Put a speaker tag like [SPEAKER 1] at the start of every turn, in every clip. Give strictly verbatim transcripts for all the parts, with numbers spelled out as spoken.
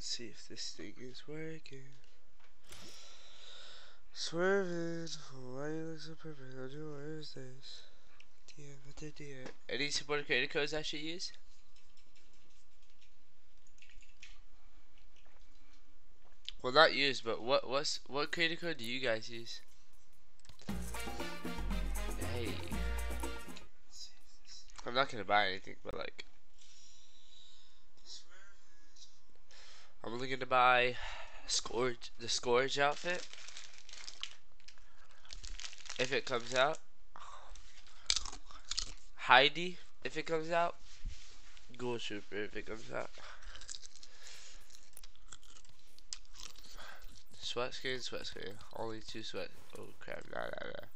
[SPEAKER 1] Let's see if this thing is working. Swerving, why you look so perfect on your Wednesdays? Dear, what the dear. Any supported creator codes I should use? Well, not use, but what what's what creator code do you guys use? Hey, I'm not gonna buy anything, but like, I'm looking to buy Scourge, the Scourge outfit, if it comes out. Heidi, if it comes out. Ghoul Trooper, if it comes out. Sweat screen, sweat screen. Only two sweat. Oh crap! Nah, nah, nah.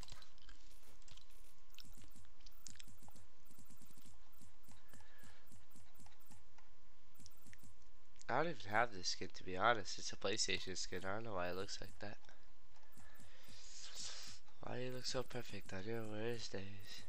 [SPEAKER 1] I don't even have this skin, to be honest. It's a PlayStation skin. I don't know why it looks like that. Why do you look so perfect on your Wednesdays?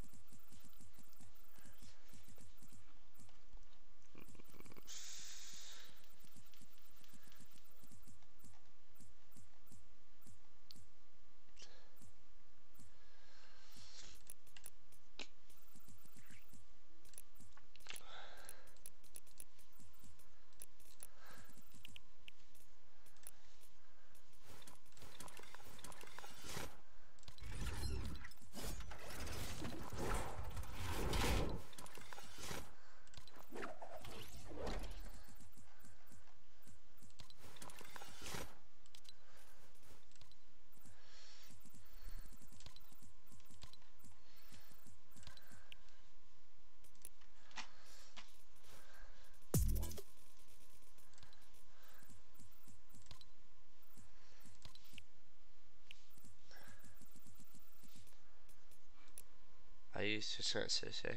[SPEAKER 1] I used to start to say.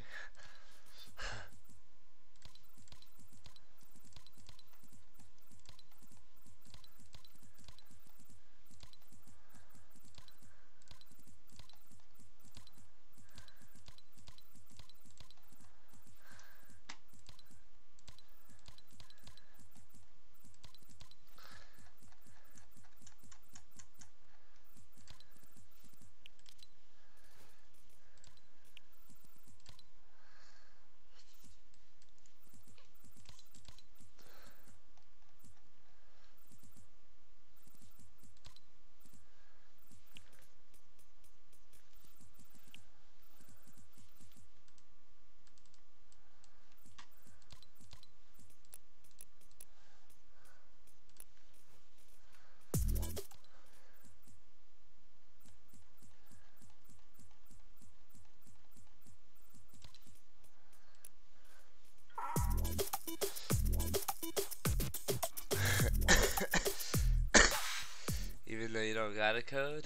[SPEAKER 1] Even though you don't got a code.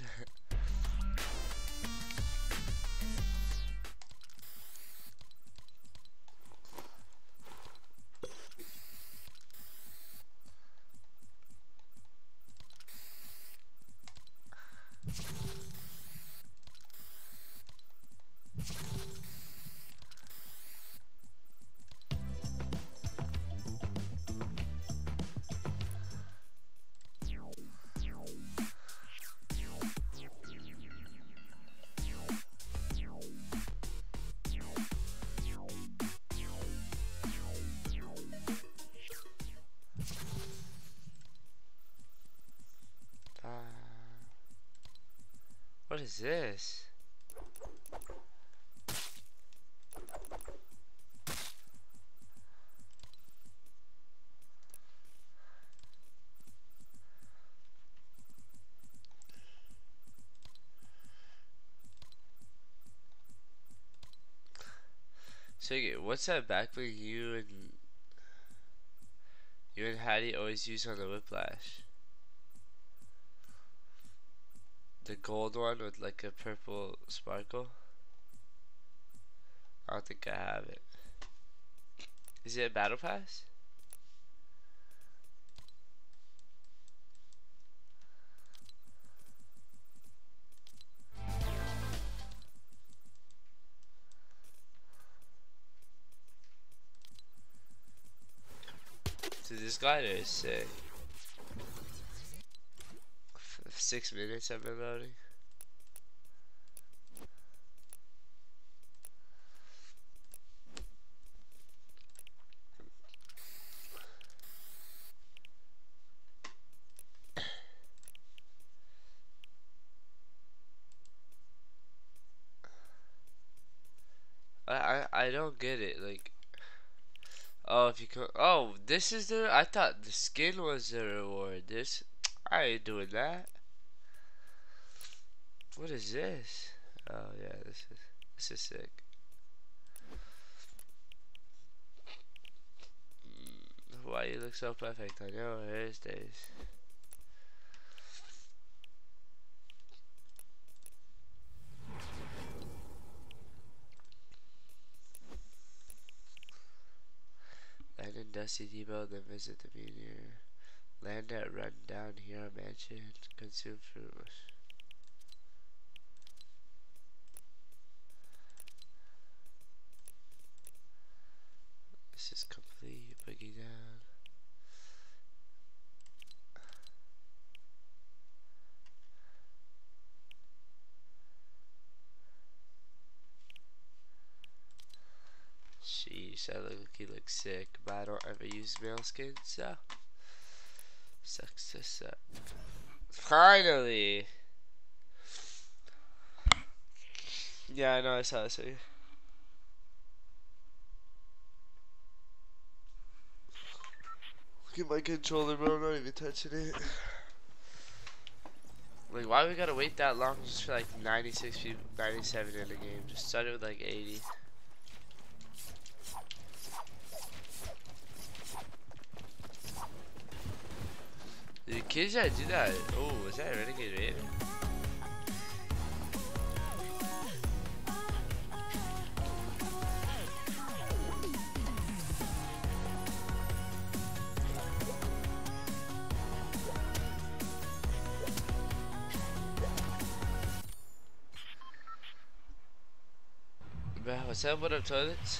[SPEAKER 1] What is this? So what's that backbling you and you and Hattie always use on the Whiplash? The gold one with like a purple sparkle? I don't think I have it. Is it a battle pass? So this this glider is sick. F six minutes I've been loading. I, I I don't get it. Like, oh, if you co oh, this is the. I thought the skin was the reward. This, I ain't doing that. What is this? Oh yeah, this is this is sick. Mm, why you look so perfect on your hairstays? Land in Dusty Depot, then visit the meteor. Land at Rundown Hero Mansion. Consume fruit. This is complete. Boogie down. Sheesh, that look, he looks sick, but I don't ever use male skin, so sucks to suck. Finally! Yeah, I know, I saw this. Look at my controller, bro, I'm not even touching it. Like, why we gotta wait that long just for like ninety-six people, ninety-seven in the game? Just start it with like eighty. The kids that do that, oh, was that a Renegade Raven? Bro, what's up? What up, toilets?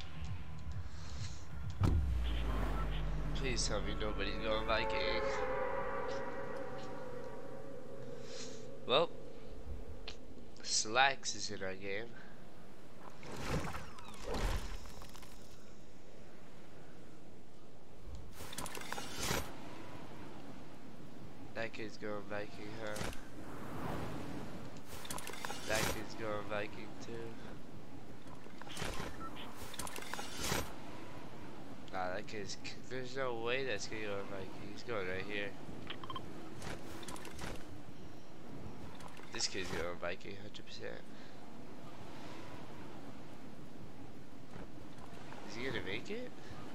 [SPEAKER 1] Please tell me nobody's going Viking. Well, Slacks is in our game. That kid's going Viking, huh? That kid's going Viking too. Nah, that kid's. There's no way that's gonna go Viking. He's going right here. This kid's going Viking, one hundred percent. Is he gonna make it?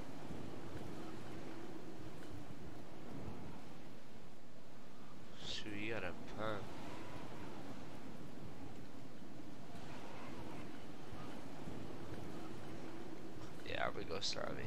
[SPEAKER 1] Shoot, he got a pump. Yeah, I'm gonna go Snobby.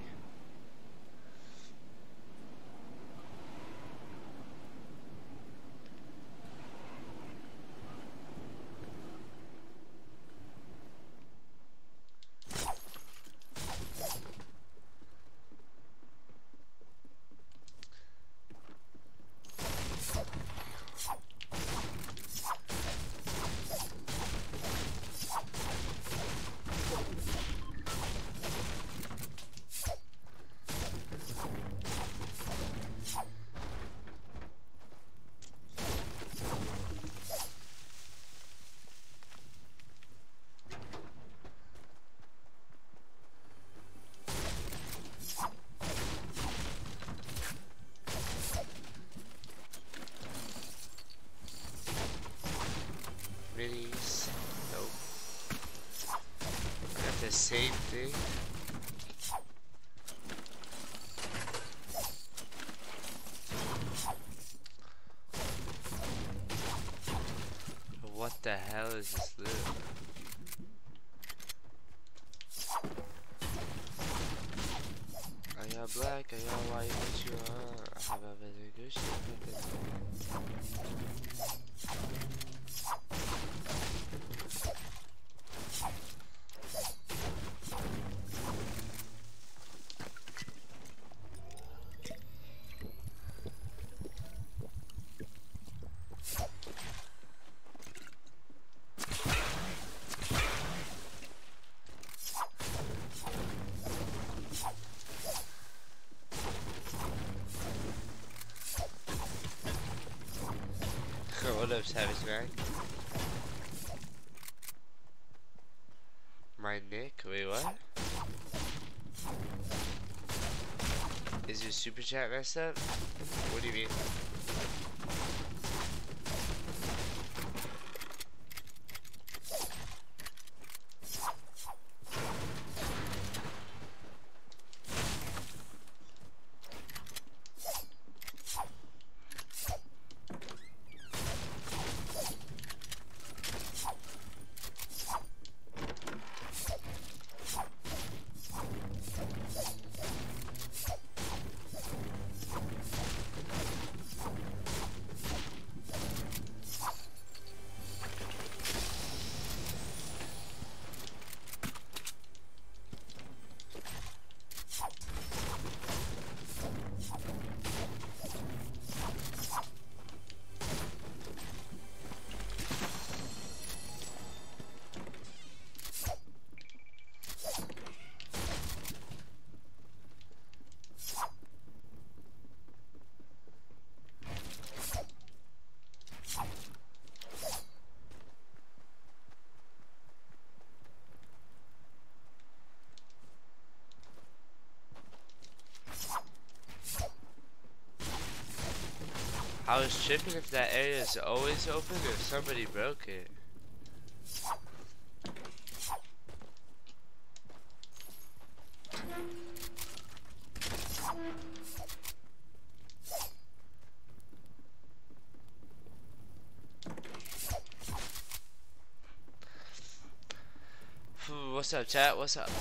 [SPEAKER 1] Minis. Nope. I got the same thing. What the hell is this loot? I got black, I got white, what you want? I have a very good shit. up, Savage Man? My nick? Wait, what? Is your super chat messed up? What do you mean? I was tripping if that area is always open or if somebody broke it. What's up, chat? What's up?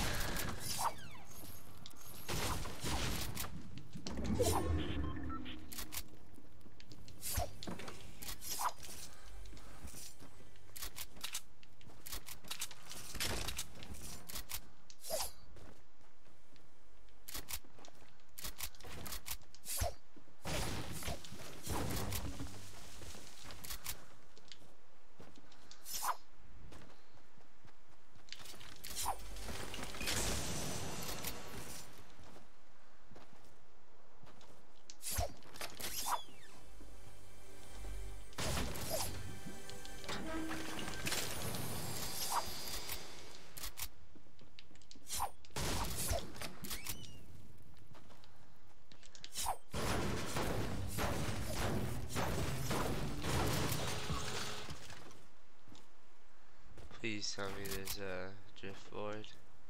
[SPEAKER 1] Please tell me there's a drift board.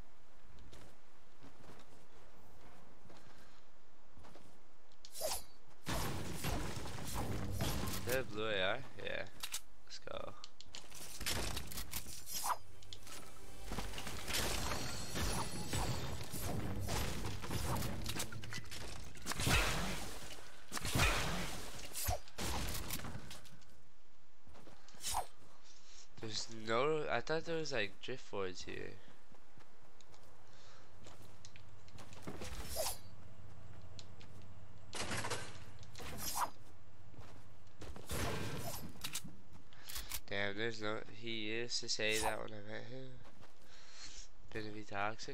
[SPEAKER 1] Is that a blue A R? Yeah. Let's go. There's no, I thought there was like drift boards here. Damn, there's no, he used to say that when I met him. Gonna be toxic.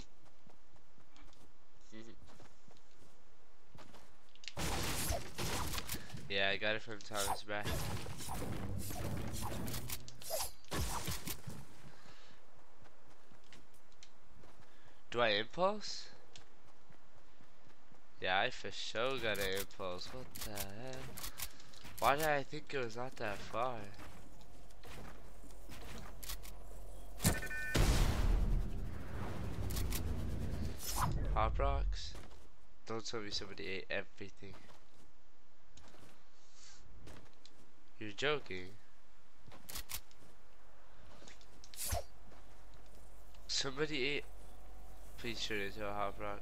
[SPEAKER 1] Yeah, I got it from Thomas Brack. Do I impulse? Yeah, I for sure got an impulse. What the hell? Why did I think it was not that far? Hot rocks? Don't tell me somebody ate everything. You're joking. Somebody ate. Please turn it into a hot rock.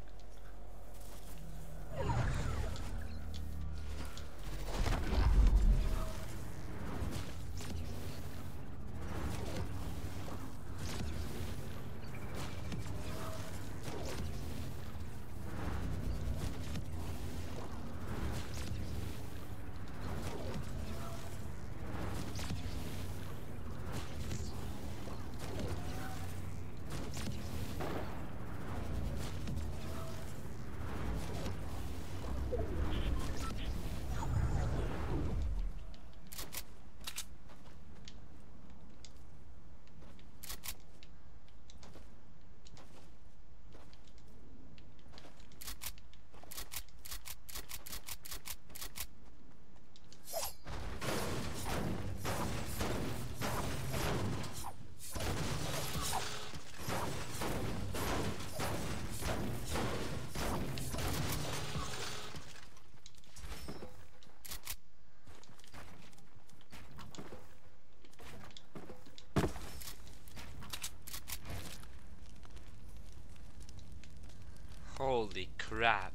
[SPEAKER 1] Holy crap.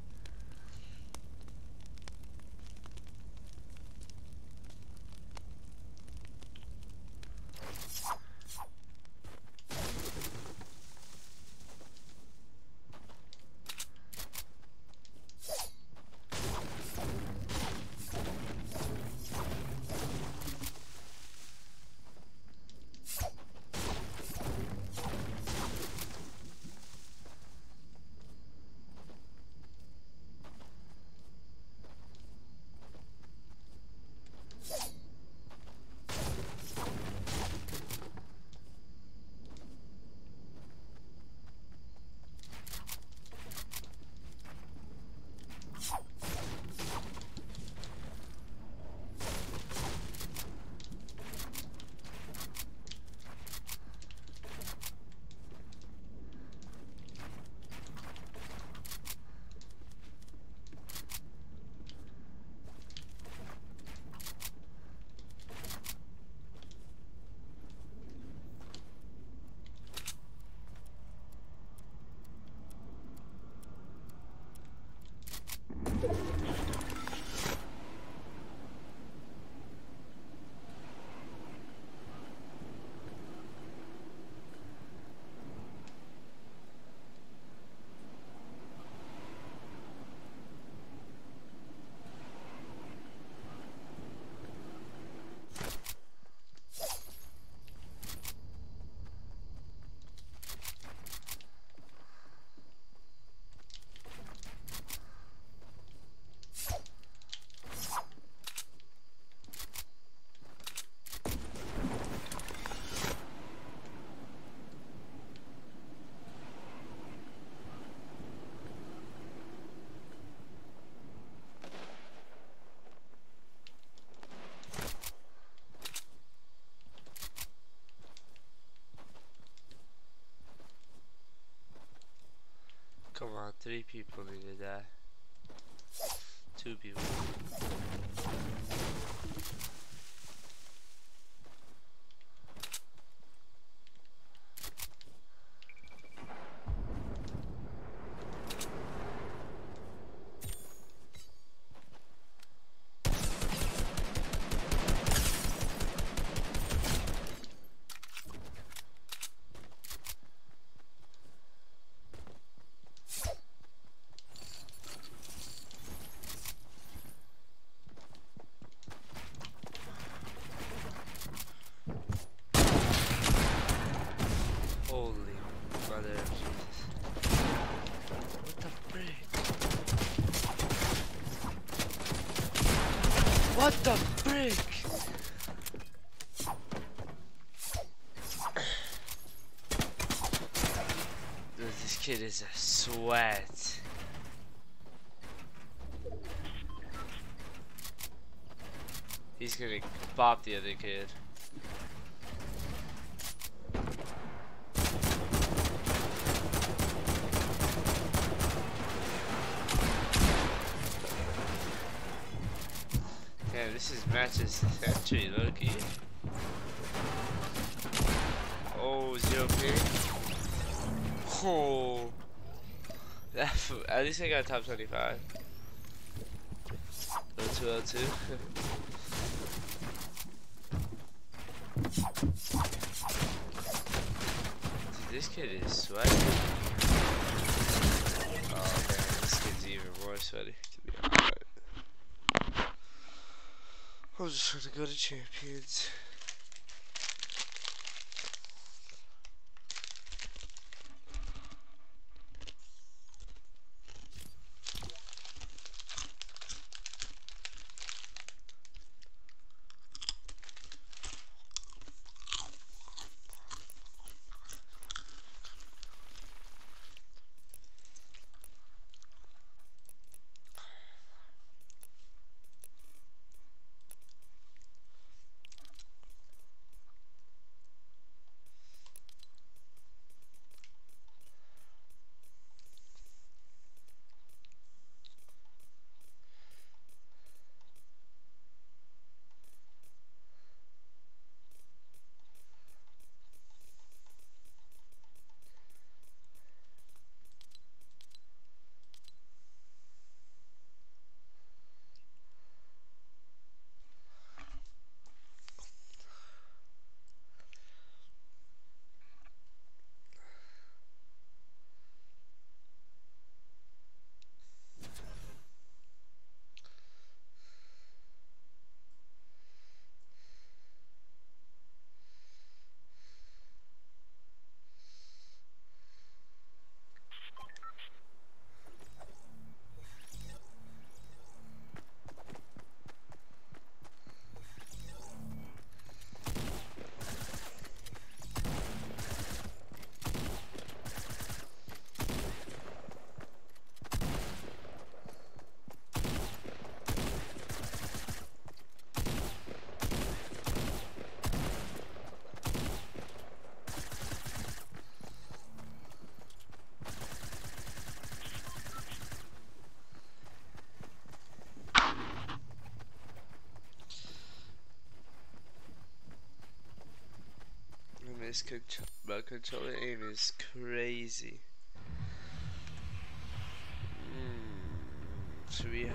[SPEAKER 1] Come on, three people need to die. Two people. Holy mother of Jesus. What the frick? What the frick? Dude, this kid is a sweat. He's gonna bop the other kid. Damn, this is matches century, low-key. Oh, zero ping. Oh, that, at least I got top twenty-five. oh two oh two. Dude, this kid is sweaty. Oh man, this kid's even more sweaty, to be honest. I'm just trying to go to champions. this control, but controller aim is crazy. Mm, should we?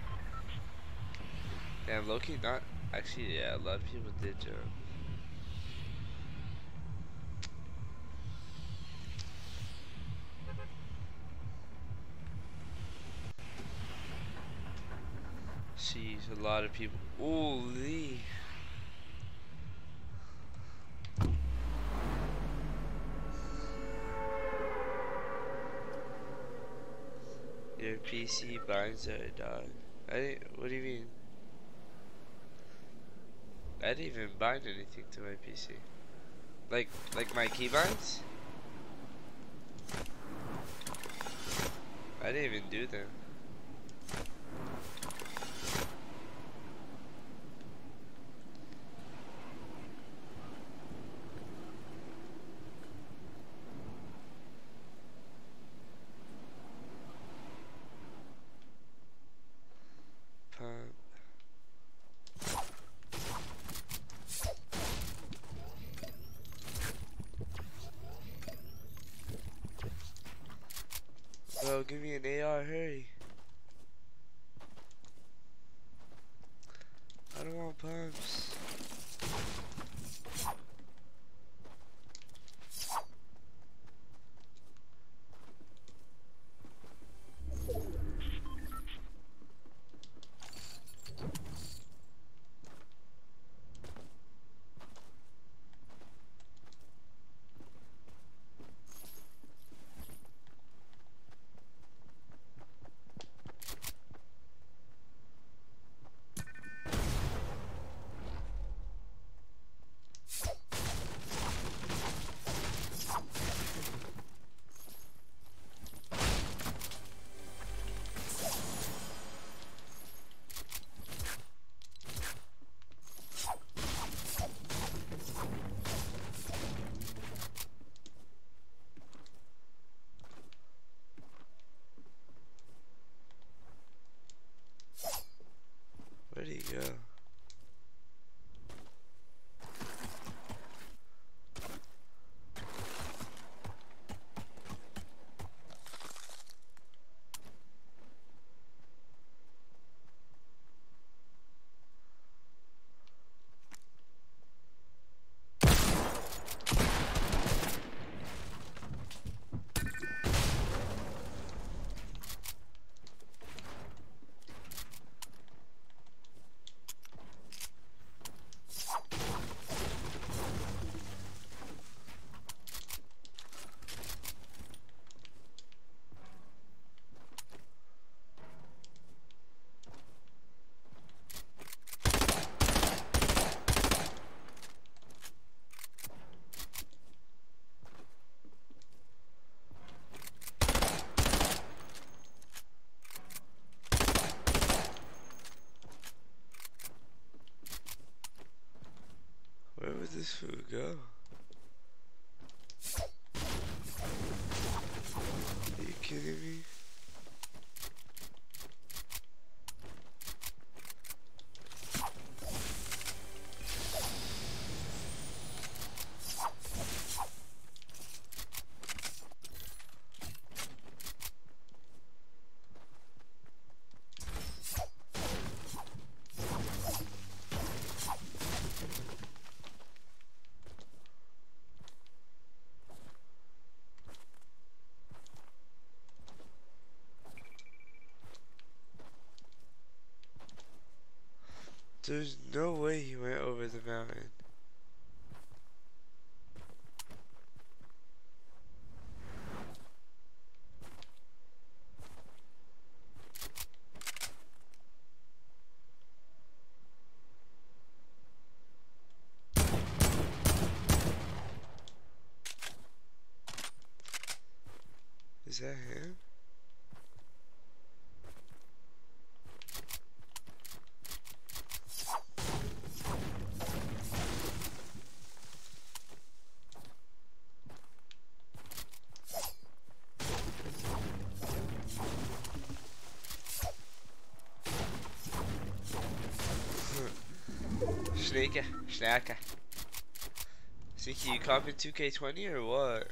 [SPEAKER 1] Damn, Loki not actually. Yeah, a lot of people did jump. Jeez, a lot of people. Holy. Your P C binds are dog. I didn't, what do you mean? I didn't even bind anything to my P C. Like, like my keybinds? I didn't even do them. Pump. Bro, give me an A R, hurry. I don't want pumps. Where'd he go? Where would this food go? Are you kidding me? There's no way he went over the mountain. Is that him? Snake, snacker. Sneaky, you copying two K twenty or what?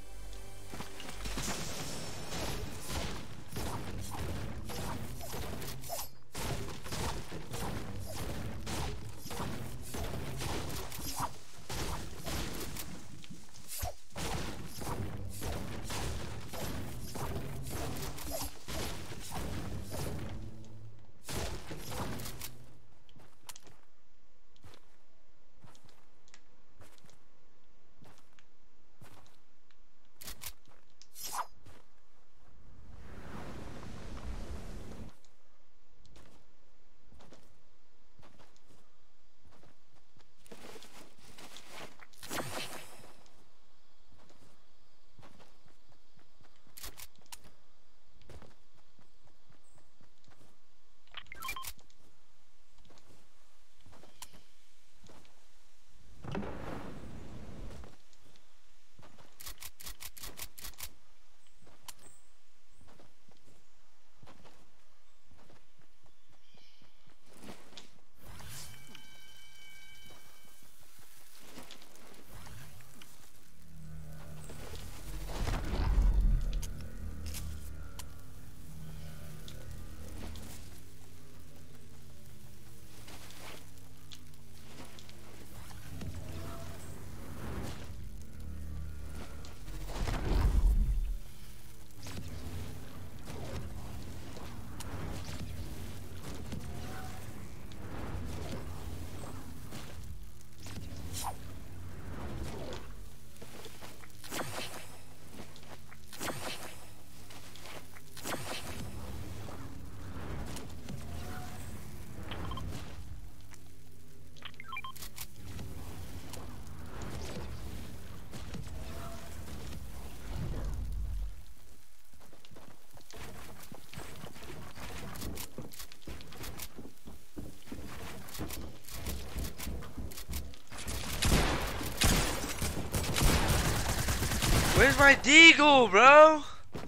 [SPEAKER 1] Where's my deagle, bro?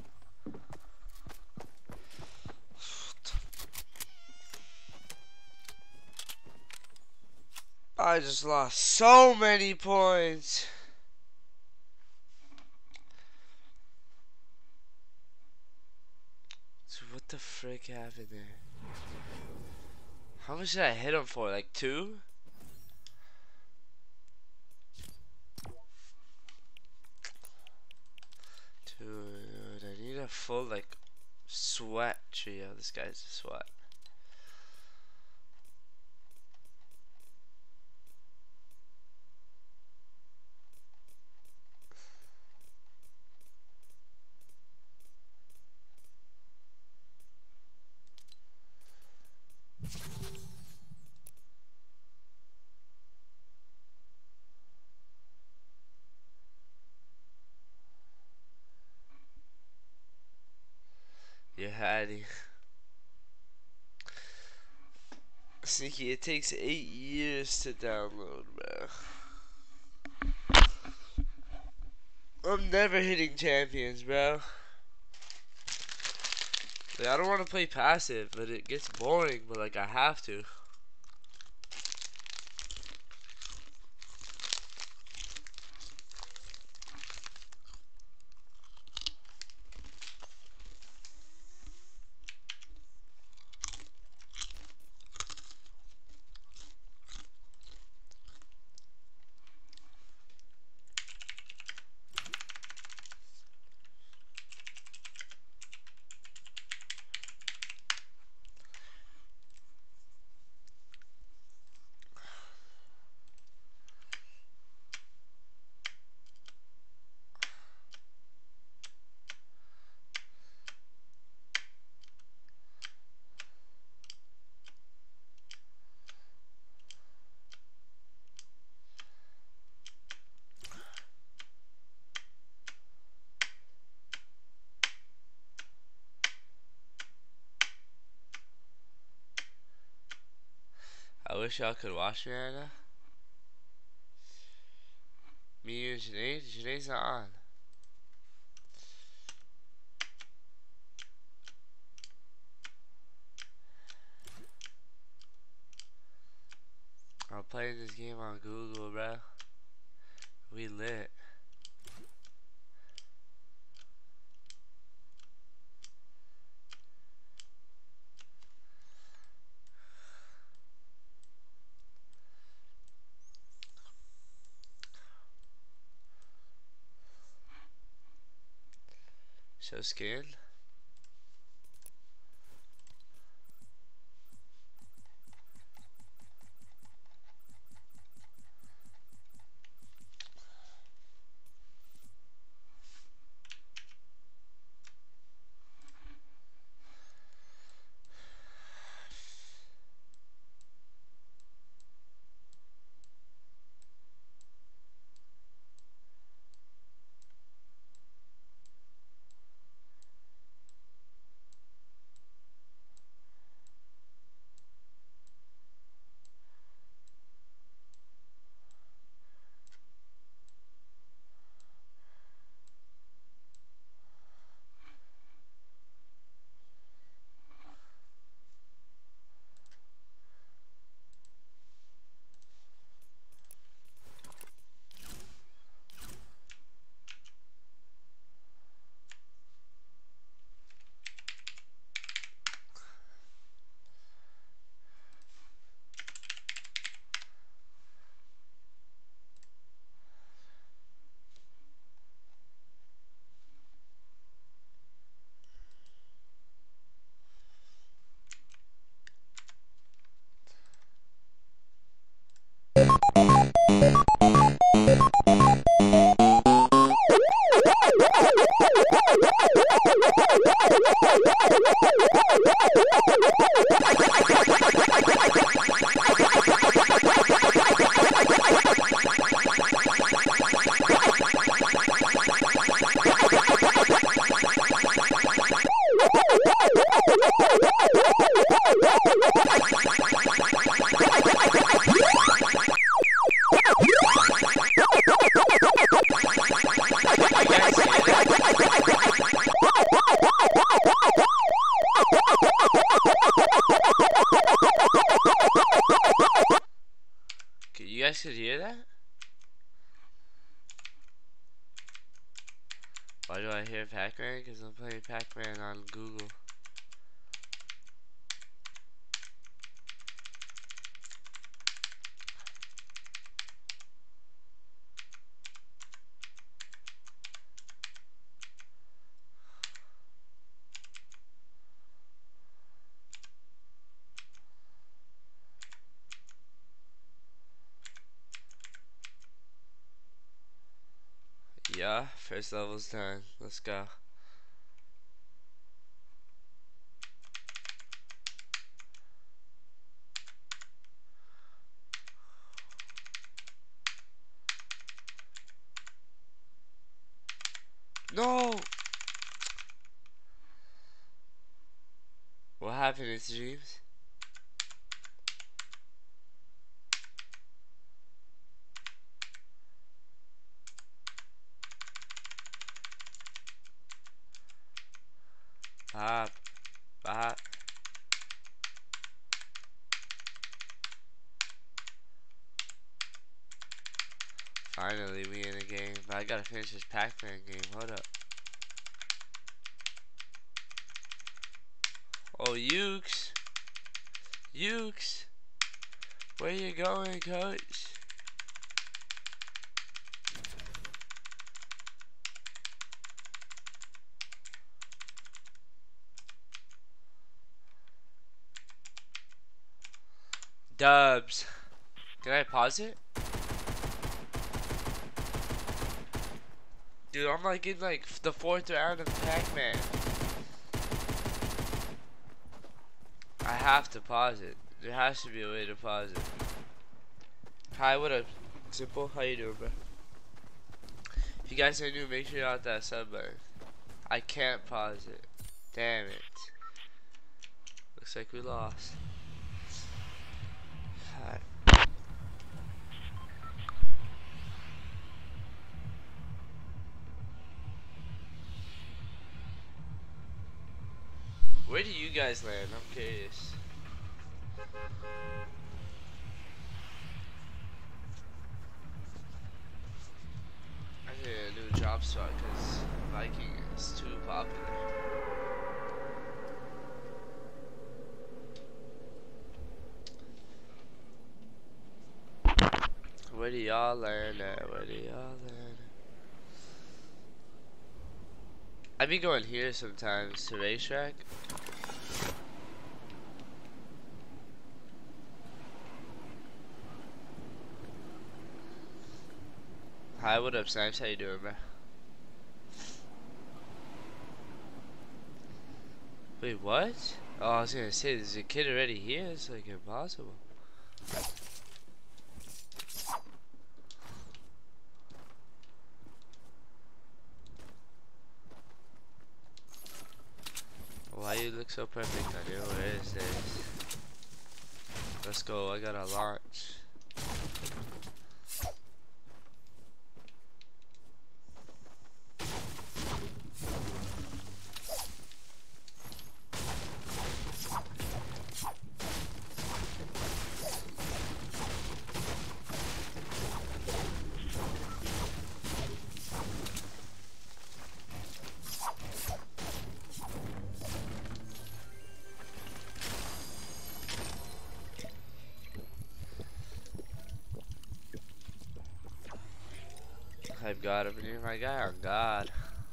[SPEAKER 1] I just lost so many points. So what the frick happened there? How much did I hit him for? Like two? Dude, I need a full like sweat trio. This guy's a sweat. Yeah, Hattie. Sneaky, it takes eight years to download, bro. I'm never hitting champions, bro. Like, I don't want to play passive, but it gets boring, but like I have to. I wish y'all could watch me right now. Me, you, and Janae. Janae's not on. I'm playing this game on Google, bro. We lit. Show skin. You guys could hear that? Why do I hear Pac-Man? Because I'm playing Pac-Man on Google. Yeah, first level's done. Let's go. No! What happened in streams? Bop. Bop. Finally, we in a game. But I gotta finish this Pac-Man game. Hold up. Oh, Ukes. Ukes. Where you going, coach? Dubs. Can I pause it? Dude, I'm like in like the fourth round of Pac-Man. I have to pause it. There has to be a way to pause it. Hi, what up, Simple? How you doing, bro? If you guys are new, make sure you hit that sub button. I can't pause it. Damn it. Looks like we lost. Alright. Where do you guys land? I'm curious. drop spot because Viking is too popular. Where do y'all learn at? Where do y'all learn? I be going here sometimes to racetrack. Hi, what up, Snipes? How you doing, bro? Wait, what? Oh, I was gonna say, there's a kid already here? It's like impossible. Why you look so perfect on you? Where is this? Let's go, I gotta launch. I've got him near my guy on God.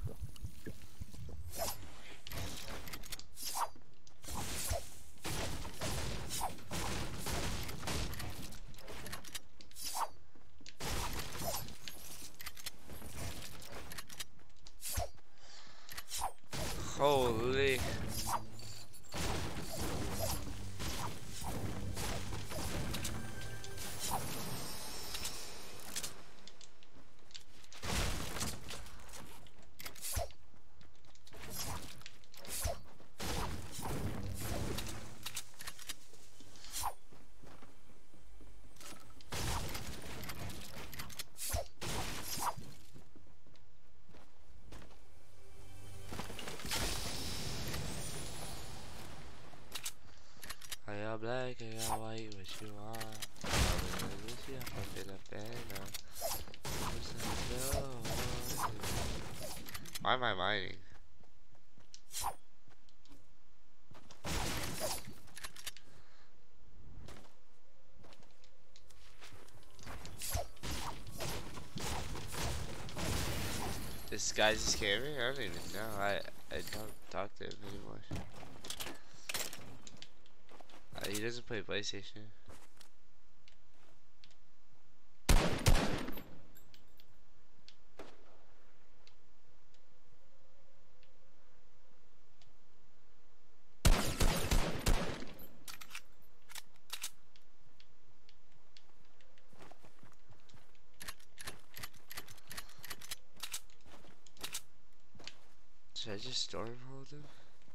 [SPEAKER 1] Holy. Are y'all black, are y'all white, what you want? Why am I mining? This guy's just scamming? I don't even know. I, I don't talk to him anymore. Uh, he doesn't play PlayStation. Should I just stormhold him?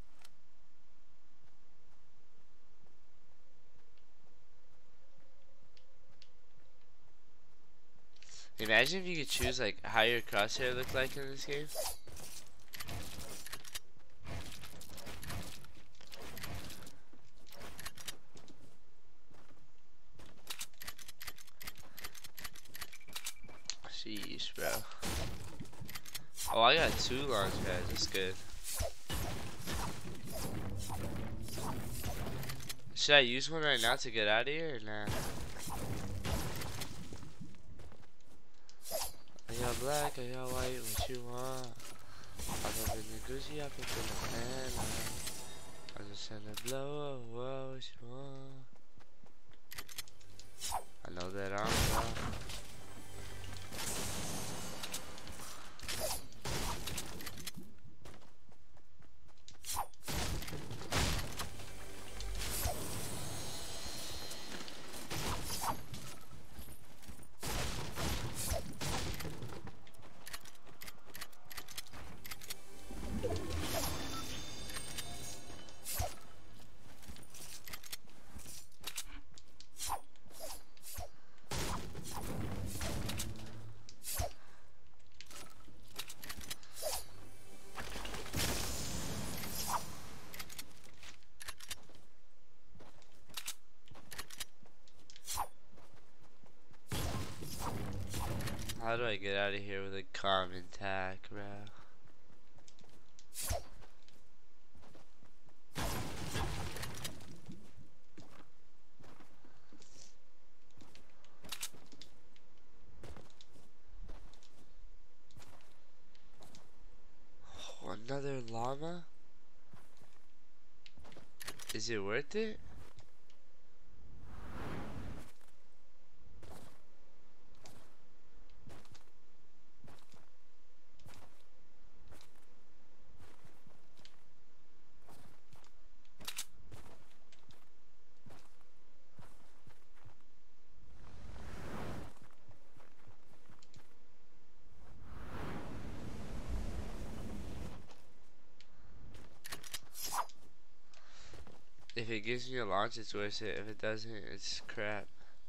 [SPEAKER 1] Imagine if you could choose like how your crosshair looked like in this game. Sheesh, bro. Oh, I got two launch pads. That's good. Should I use one right now to get out of here or nah? Are y'all black? Are y'all white? What you want? I'm up in the Gucci, I put in the pan. I'm just trying to blow. Whoa, what you want? I know that I'm wrong. I get out of here with a common tack, bro? Oh, another llama? Is it worth it? If it gives me a launch, it's worth it. If it doesn't, it's crap.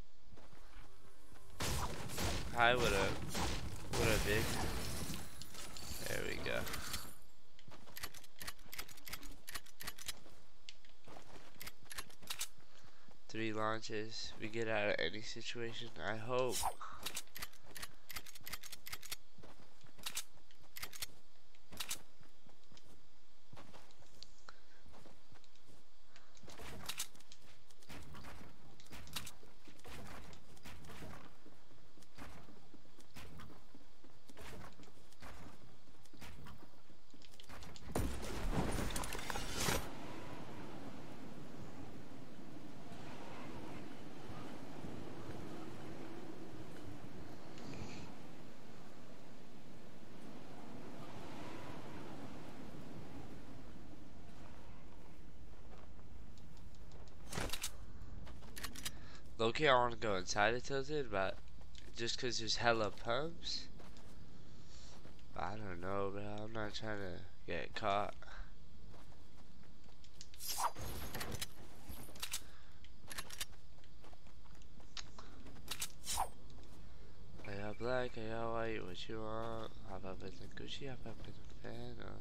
[SPEAKER 1] Hi, what up? What up, big? There we go. Three launches. We get out of any situation, I hope. Okay, I want to go inside of Tilted, but just because there's hella pumps, I don't know, bro. I'm not trying to get caught. I got black, I got white, what you want? Hop up in the Gucci, hop up in the fan. Uh.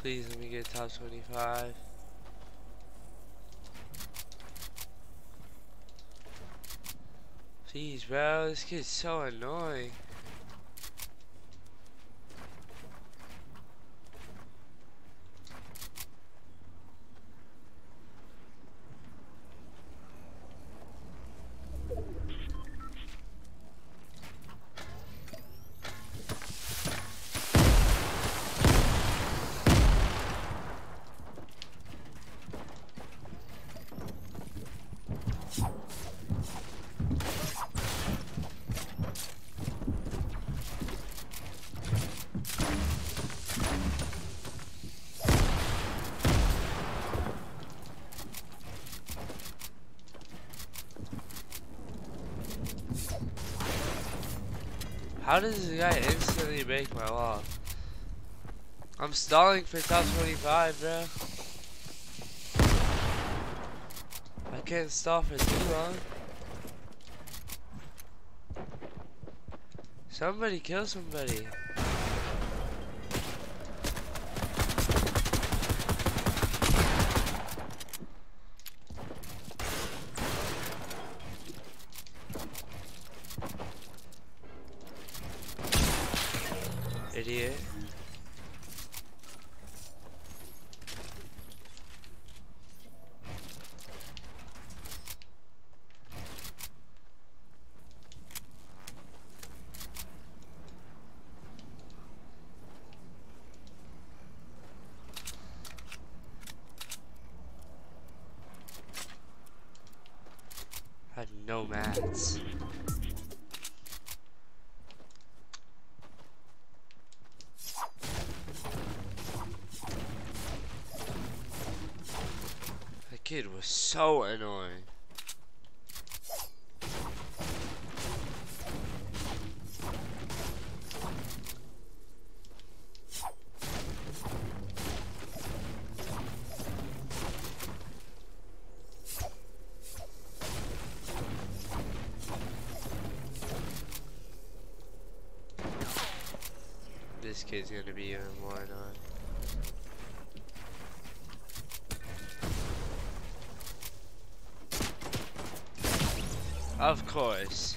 [SPEAKER 1] Please let me get top twenty-five. Please, bro, this kid's so annoying. How does this guy instantly break my wall? I'm stalling for top twenty-five, bro. I can't stall for too long. Somebody kill somebody. Idiot. I have no mats. That kid was so annoying. This kid's gonna be even more annoying. Of course.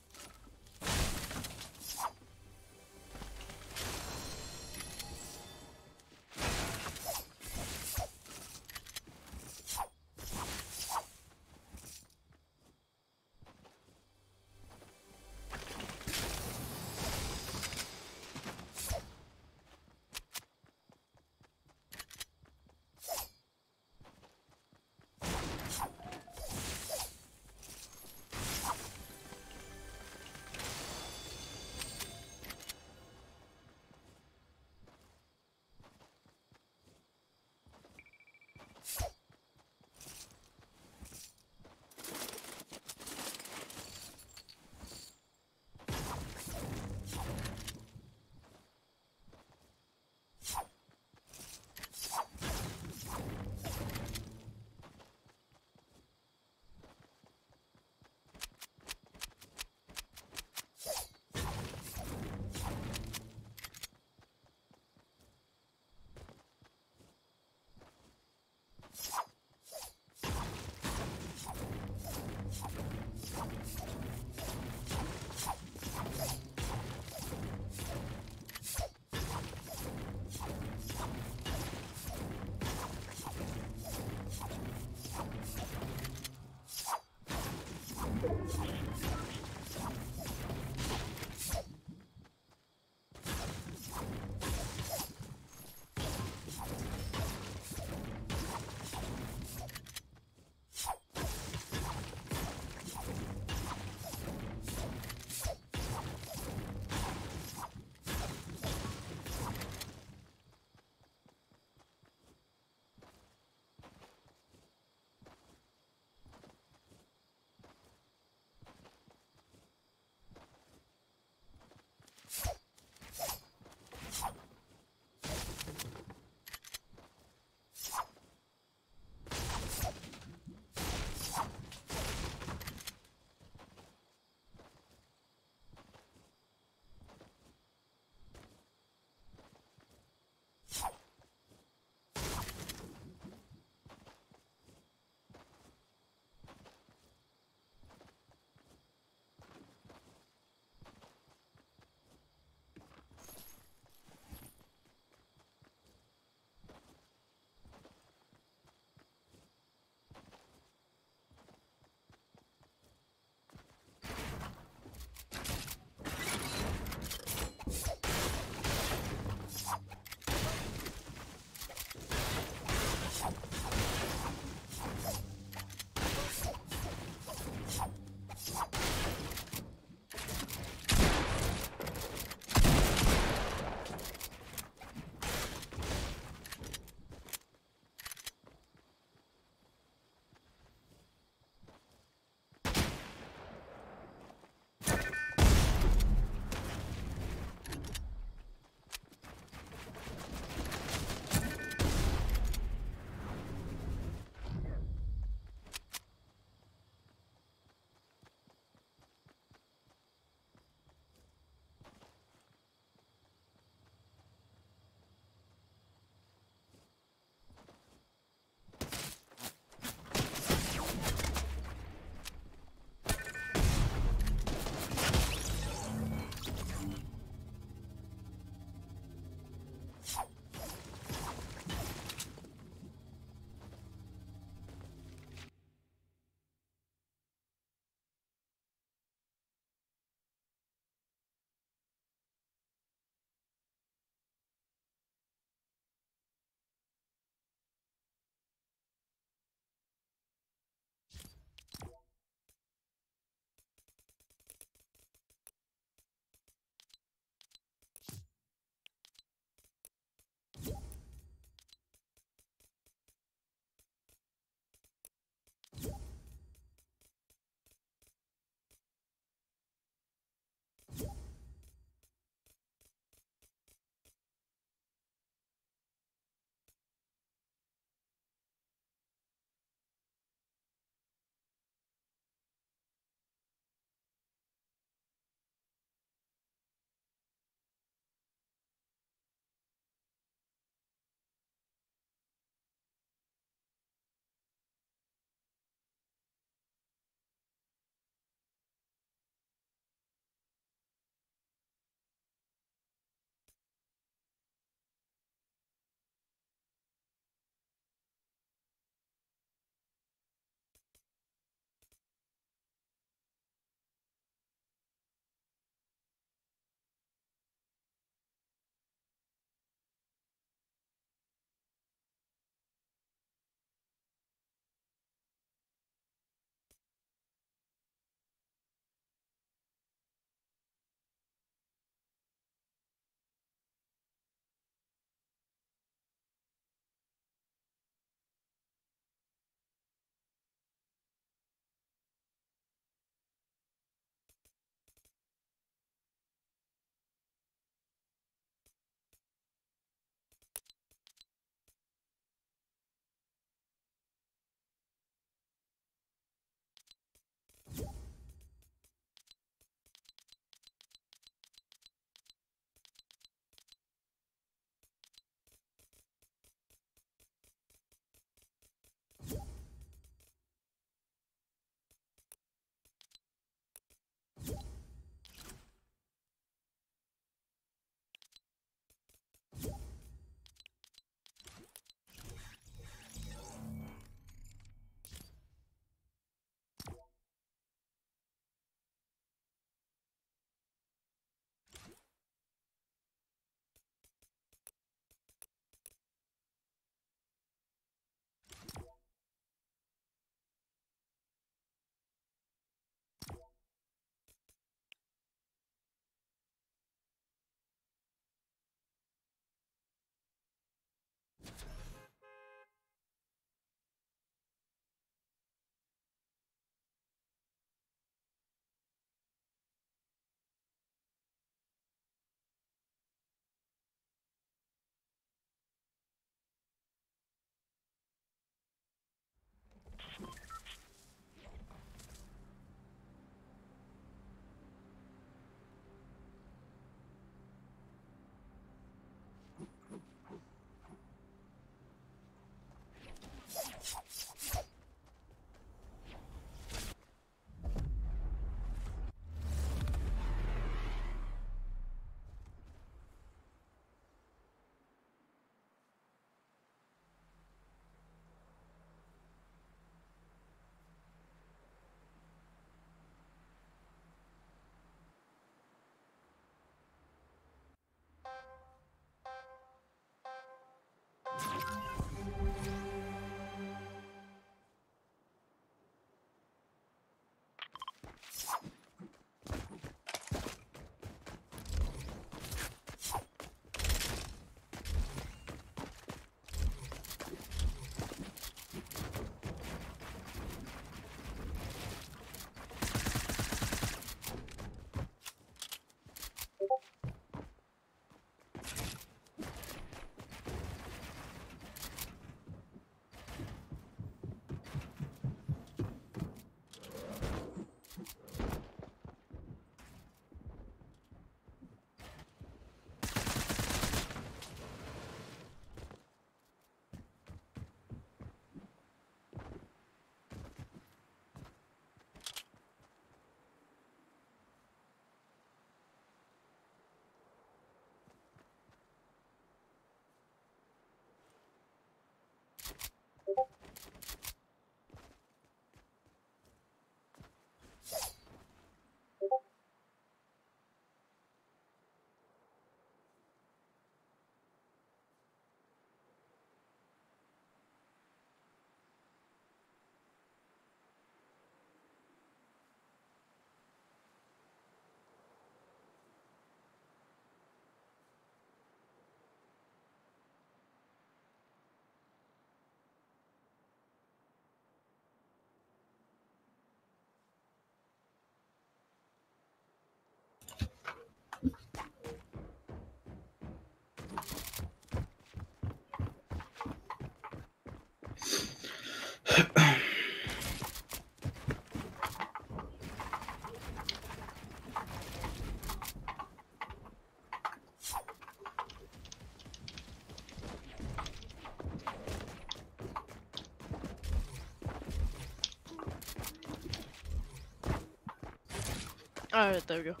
[SPEAKER 2] Alright, there we go.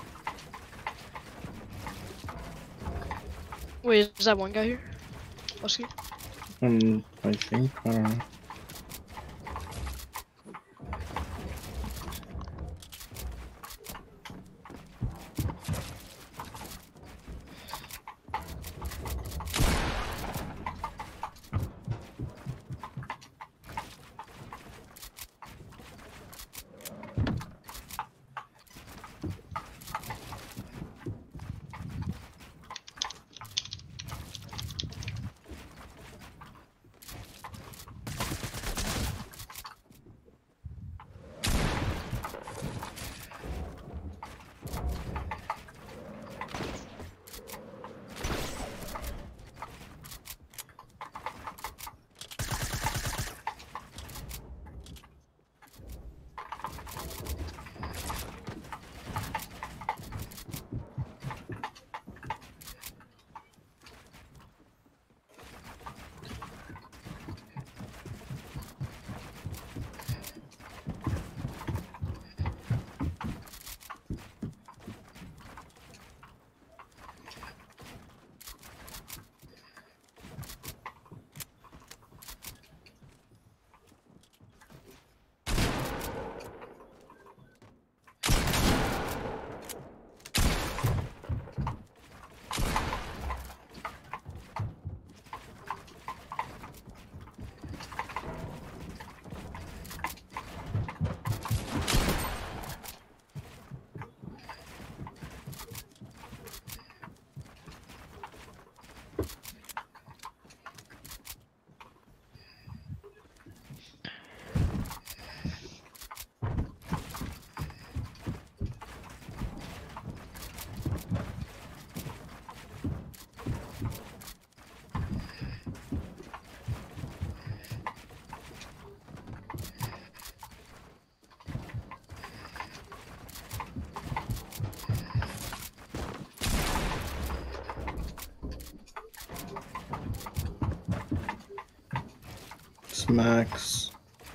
[SPEAKER 2] Wait, is that one guy here? Husky?
[SPEAKER 3] Um, I think, I don't know. It's Max.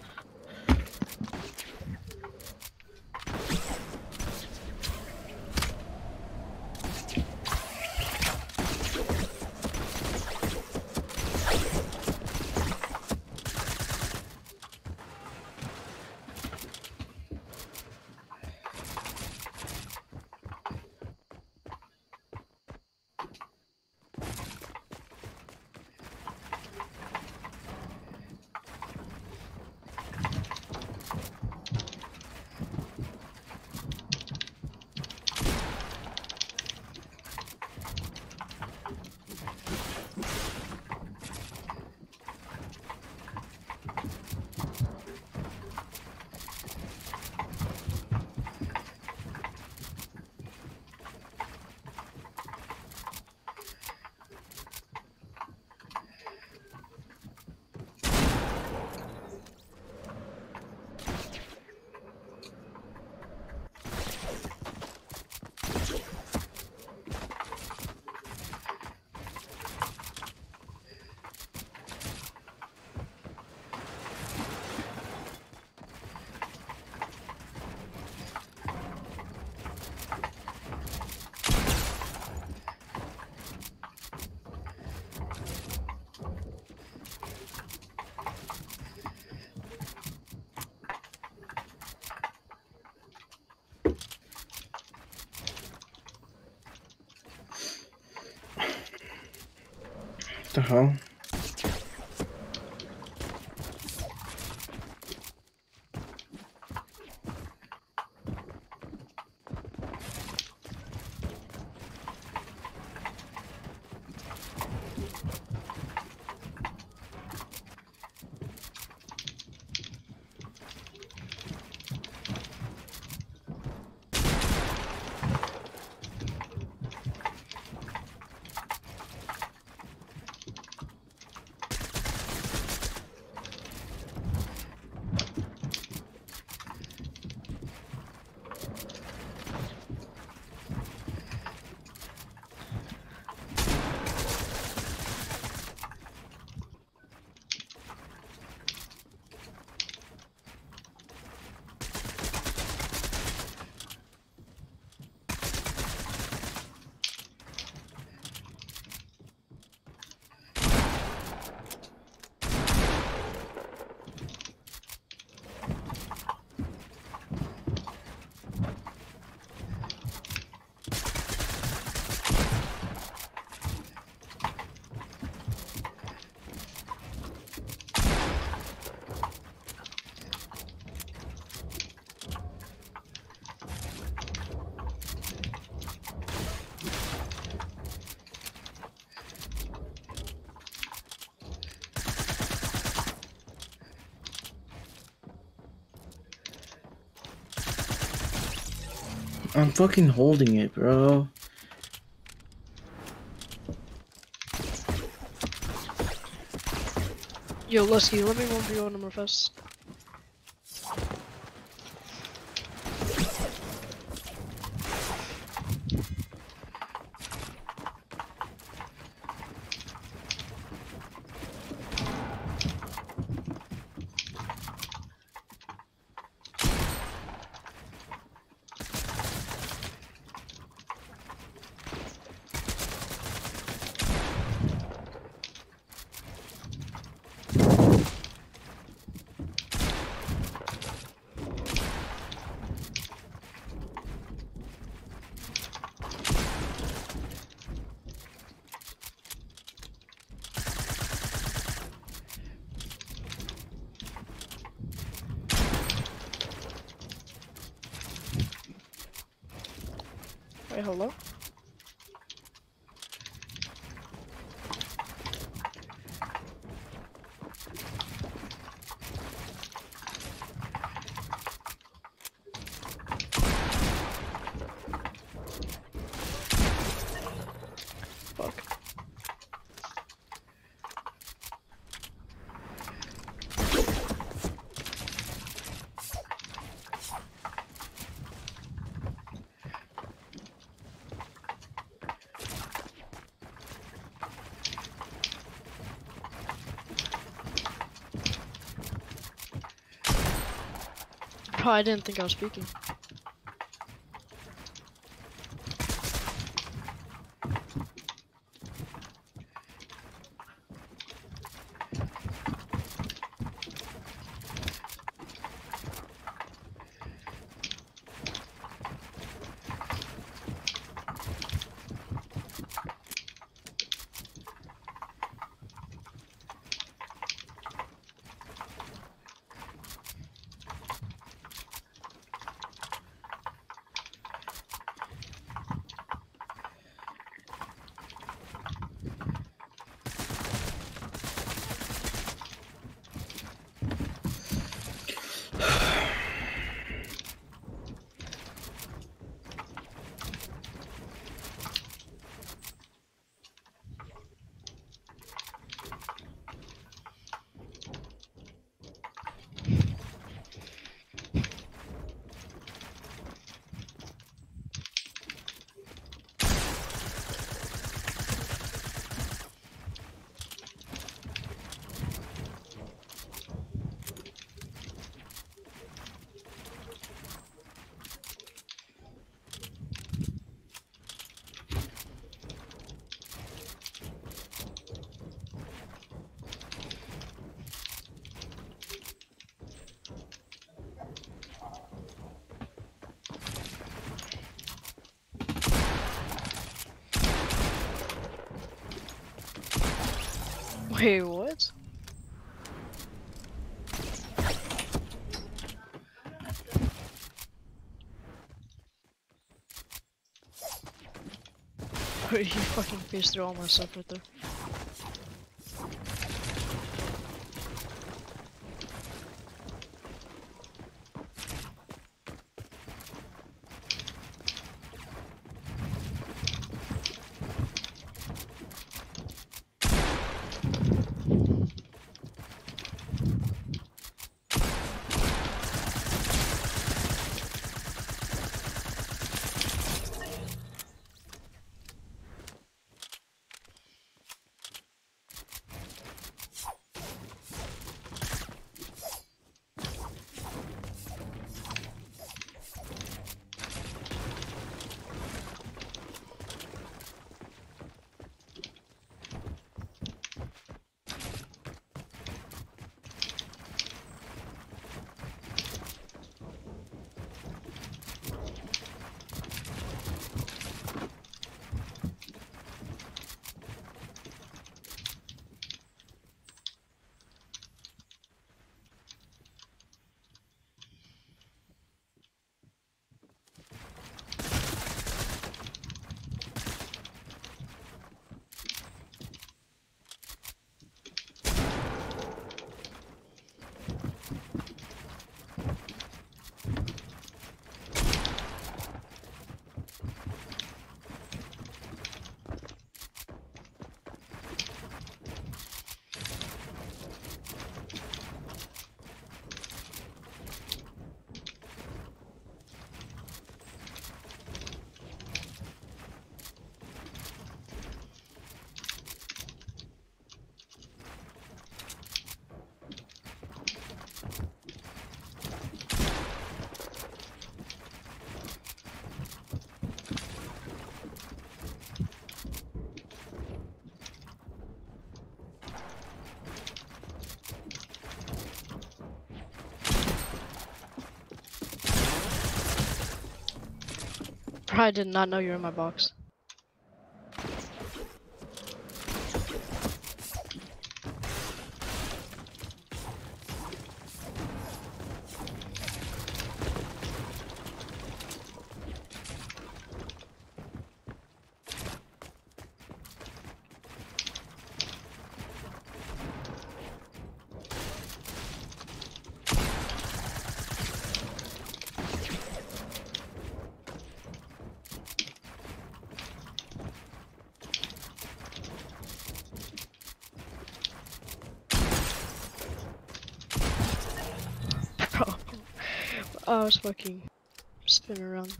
[SPEAKER 3] What the hell? I'm fucking holding it, bro.
[SPEAKER 2] Yo, Lusky, let me one v one number first. Wait, hello? Fuck. Oh, I didn't think I was speaking. Wait, what? Wait, you fucking paced through all my stuff right there. probably did not know you were in my box. Bro, I was fucking spinning around.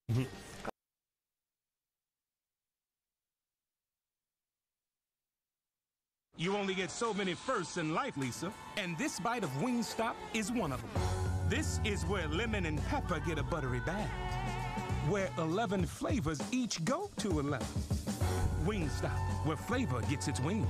[SPEAKER 4] You only get so many firsts in life, Lisa, and this bite of Wingstop is one of them. This is where lemon and pepper get a buttery bath, where eleven flavors each go to eleven. Wingstop, where flavor gets its wings.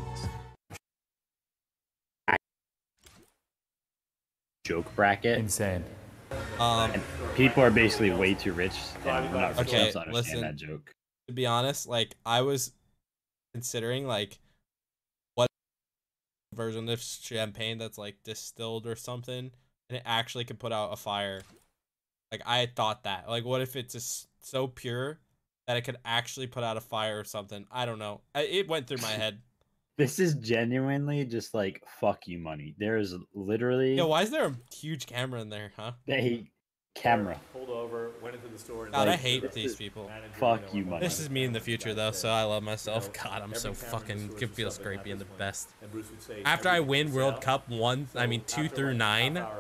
[SPEAKER 5] Joke bracket.
[SPEAKER 6] Insane.
[SPEAKER 7] Um,
[SPEAKER 5] And people are basically way too rich and not rich
[SPEAKER 7] Okay,
[SPEAKER 5] enough to understand
[SPEAKER 7] listen.
[SPEAKER 5] that joke.
[SPEAKER 7] to be honest, like I was considering like what version of champagne that's like distilled or something, and it actually could put out a fire. Like I thought that. Like what if it's just so pure that it could actually put out a fire or something? I don't know. I, it went through my head.
[SPEAKER 5] This is genuinely just like fuck you money. There is literally
[SPEAKER 7] Yo, why is there a huge camera in there, huh?
[SPEAKER 5] a camera.
[SPEAKER 6] Pulled over, went into the store. And
[SPEAKER 7] God, I
[SPEAKER 5] Like,
[SPEAKER 7] hate
[SPEAKER 5] this
[SPEAKER 7] these
[SPEAKER 5] is
[SPEAKER 7] people.
[SPEAKER 6] manager,
[SPEAKER 5] fuck
[SPEAKER 6] know,
[SPEAKER 5] you,
[SPEAKER 6] I'm
[SPEAKER 5] money.
[SPEAKER 7] This is me in the future though, so I love myself.
[SPEAKER 6] know,
[SPEAKER 7] God, I'm
[SPEAKER 6] every
[SPEAKER 7] so
[SPEAKER 6] camera in the
[SPEAKER 7] fucking
[SPEAKER 6] store
[SPEAKER 7] can
[SPEAKER 6] should
[SPEAKER 7] feel
[SPEAKER 6] show that
[SPEAKER 7] scrapey in the
[SPEAKER 6] happens when-
[SPEAKER 7] best.
[SPEAKER 6] and Bruce would say,
[SPEAKER 7] After I
[SPEAKER 6] everything
[SPEAKER 7] win
[SPEAKER 6] is
[SPEAKER 7] World
[SPEAKER 6] out.
[SPEAKER 7] Cup one, I
[SPEAKER 6] So
[SPEAKER 7] mean two
[SPEAKER 6] after
[SPEAKER 7] through
[SPEAKER 6] like
[SPEAKER 7] nine.
[SPEAKER 6] half hour-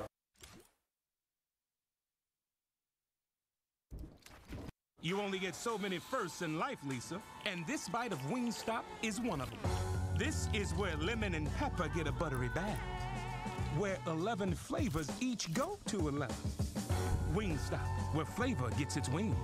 [SPEAKER 4] You only get so many firsts in life, Lisa, and this bite of Wingstop is one of them. This is where lemon and pepper get a buttery bath, where eleven flavors each go to eleven. Wingstop, where flavor gets its wings.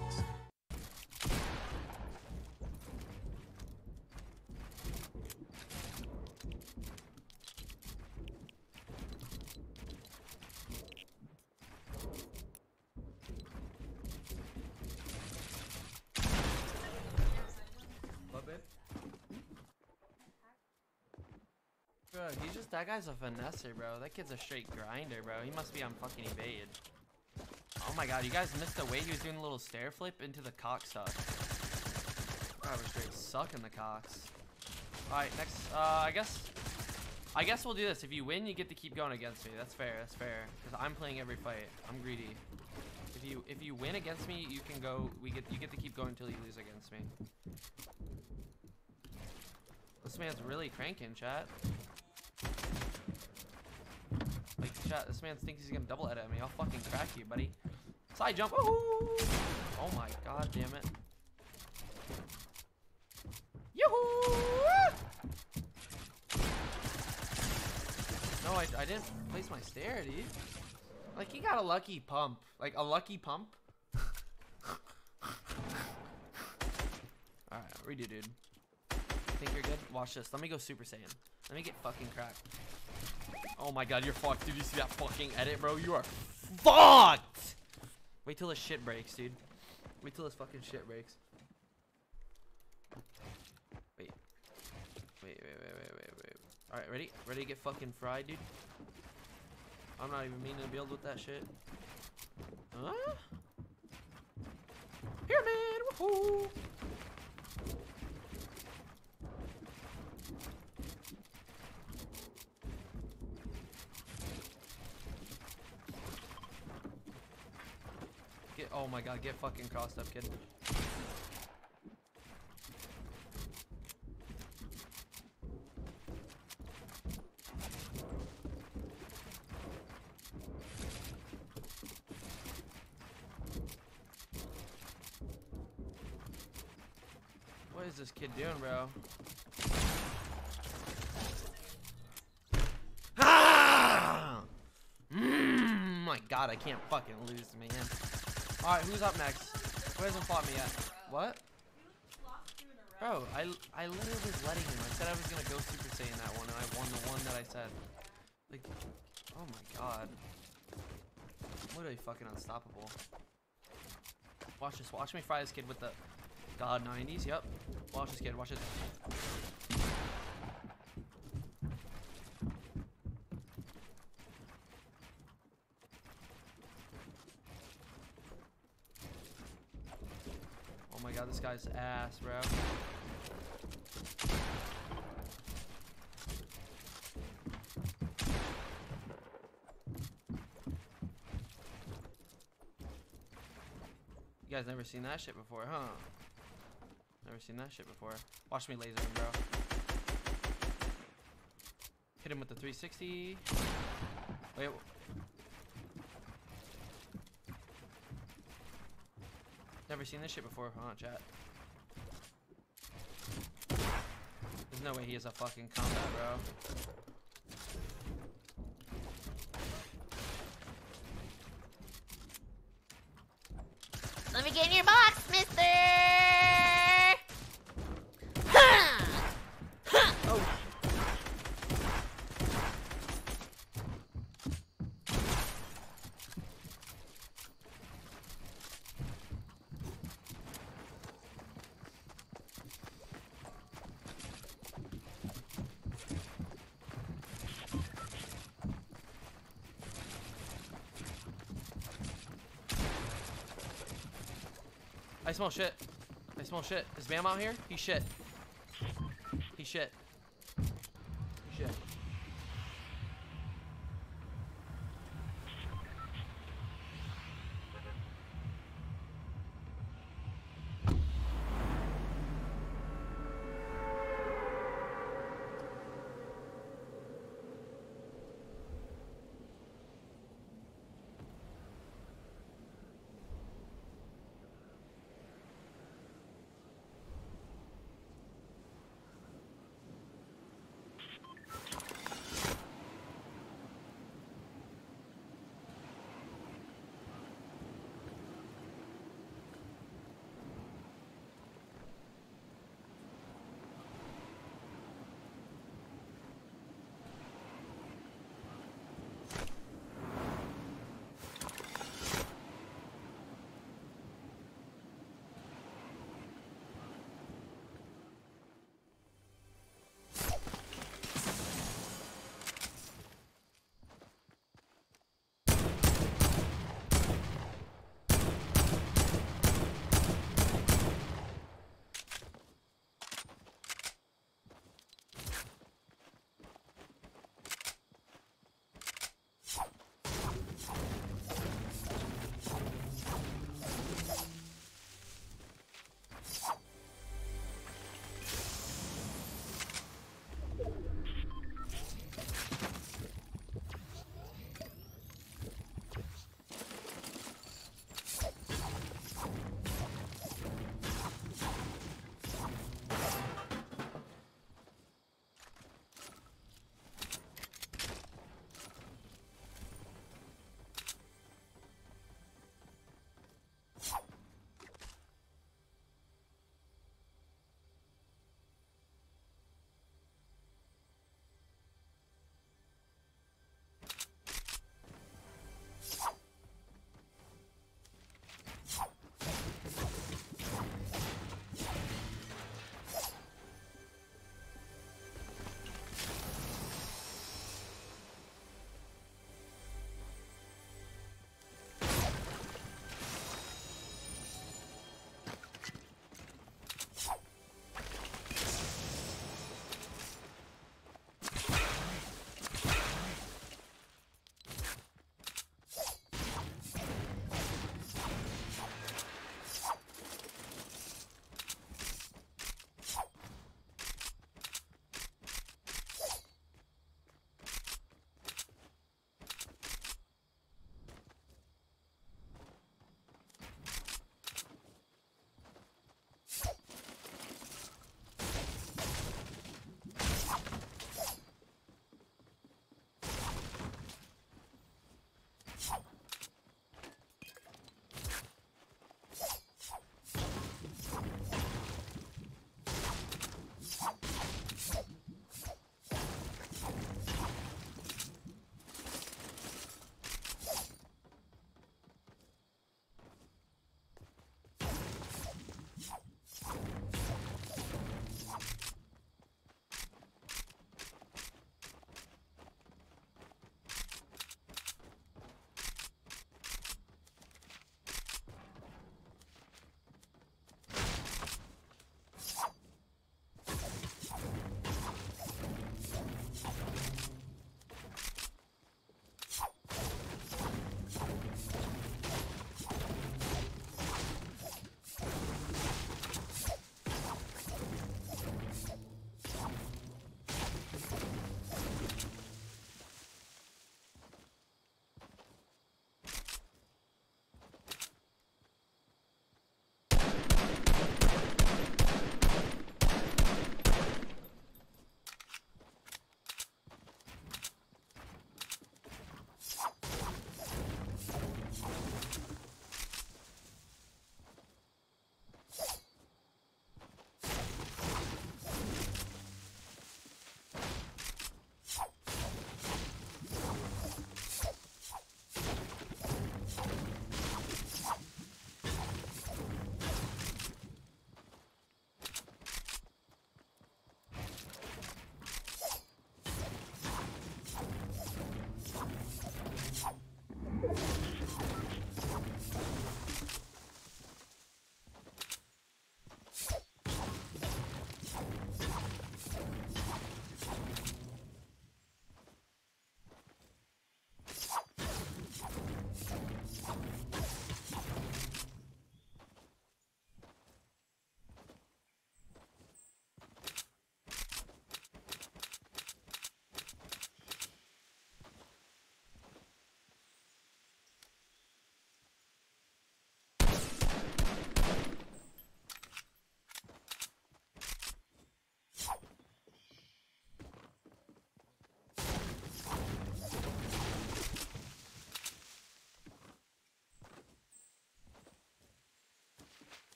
[SPEAKER 8] Bro, he's just, that guy's a finesser, bro. That kid's a straight grinder, bro. He must be on fucking evade. Oh my god, you guys missed the way he was doing a little stair flip into the cock suck. I was straight sucking the cocks. Alright, next, uh, I guess, I guess we'll do this. If you win, you get to keep going against me. That's fair, that's fair. Because I'm playing every fight. I'm greedy. If you, if you win against me, you can go, we get, you get to keep going until you lose against me. This man's really cranking, chat. Like, chat, this man thinks he's gonna double edit me. I'll fucking crack you, buddy. Side jump. Woohoo! Oh my god, damn it. Yoo-hoo! No, I, I didn't place my stair, dude. Like, he got a lucky pump. Like, a lucky pump. Alright, redo, dude. Think you're good? Watch this. Let me go Super Saiyan. Let me get fucking cracked. Oh my god, you're fucked. Did you see that fucking edit, bro? You are fucked! Wait till this shit breaks, dude. Wait till this fucking shit breaks. Wait. Wait, wait, wait, wait, wait, wait. Alright, ready? Ready to get fucking fried, dude? I'm not even meaning to build with that shit. Huh? Pyramid! Woohoo! Get, oh my god, get fucking crossed up, kid. What is this kid doing, bro? Ah! Mm, my god, I can't fucking lose, man. Alright, who's up next? Who hasn't fought me yet? What? Bro, I, I literally was letting him. I said I was gonna go Super Saiyan that one, and I won the one that I said. Like, oh my god. I'm literally fucking unstoppable. Watch this. Watch me fry this kid with the God nineties. Yep. Watch this kid. Watch it. Oh my god, this guy's ass, bro. You guys never seen that shit before, huh? Never seen that shit before. Watch me laser him, bro. Hit him with the three sixty. Wait. Never seen this shit before. Hold on, chat. There's no way he has a fucking combat, bro.
[SPEAKER 9] Let me get in your box, mister!
[SPEAKER 8] Oh. I smell shit. I smell shit. Is Bam out here? He's shit. He's shit. Shit.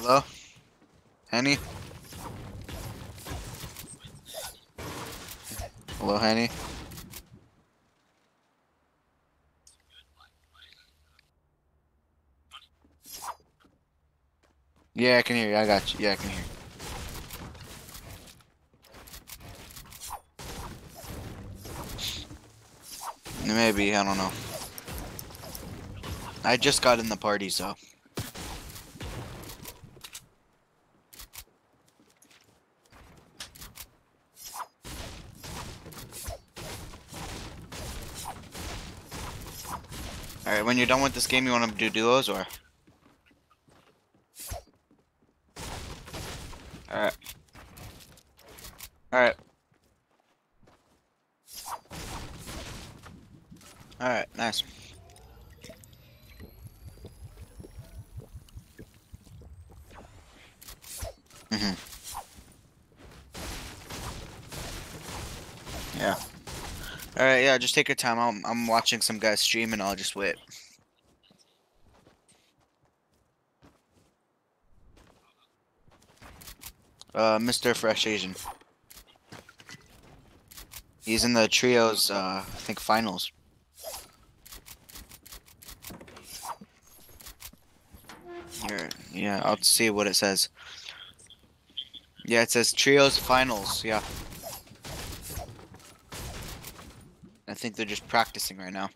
[SPEAKER 10] Hello? Henny? Hello, Henny? Yeah, I can hear you. I got you. Yeah, I can hear you. Maybe, I don't know. I just got in the party, so. Alright, when you're done with this game, you want to do duos or? Alright. Alright. Alright, nice. Mm-hmm. Yeah. Alright, yeah, just take your time. I'm, I'm watching some guys stream and I'll just wait. Uh, Mister Fresh Asian. He's in the trios, uh, I think finals. Here, yeah, I'll see what it says. Yeah, it says trios finals, yeah. I think they're just practicing right now.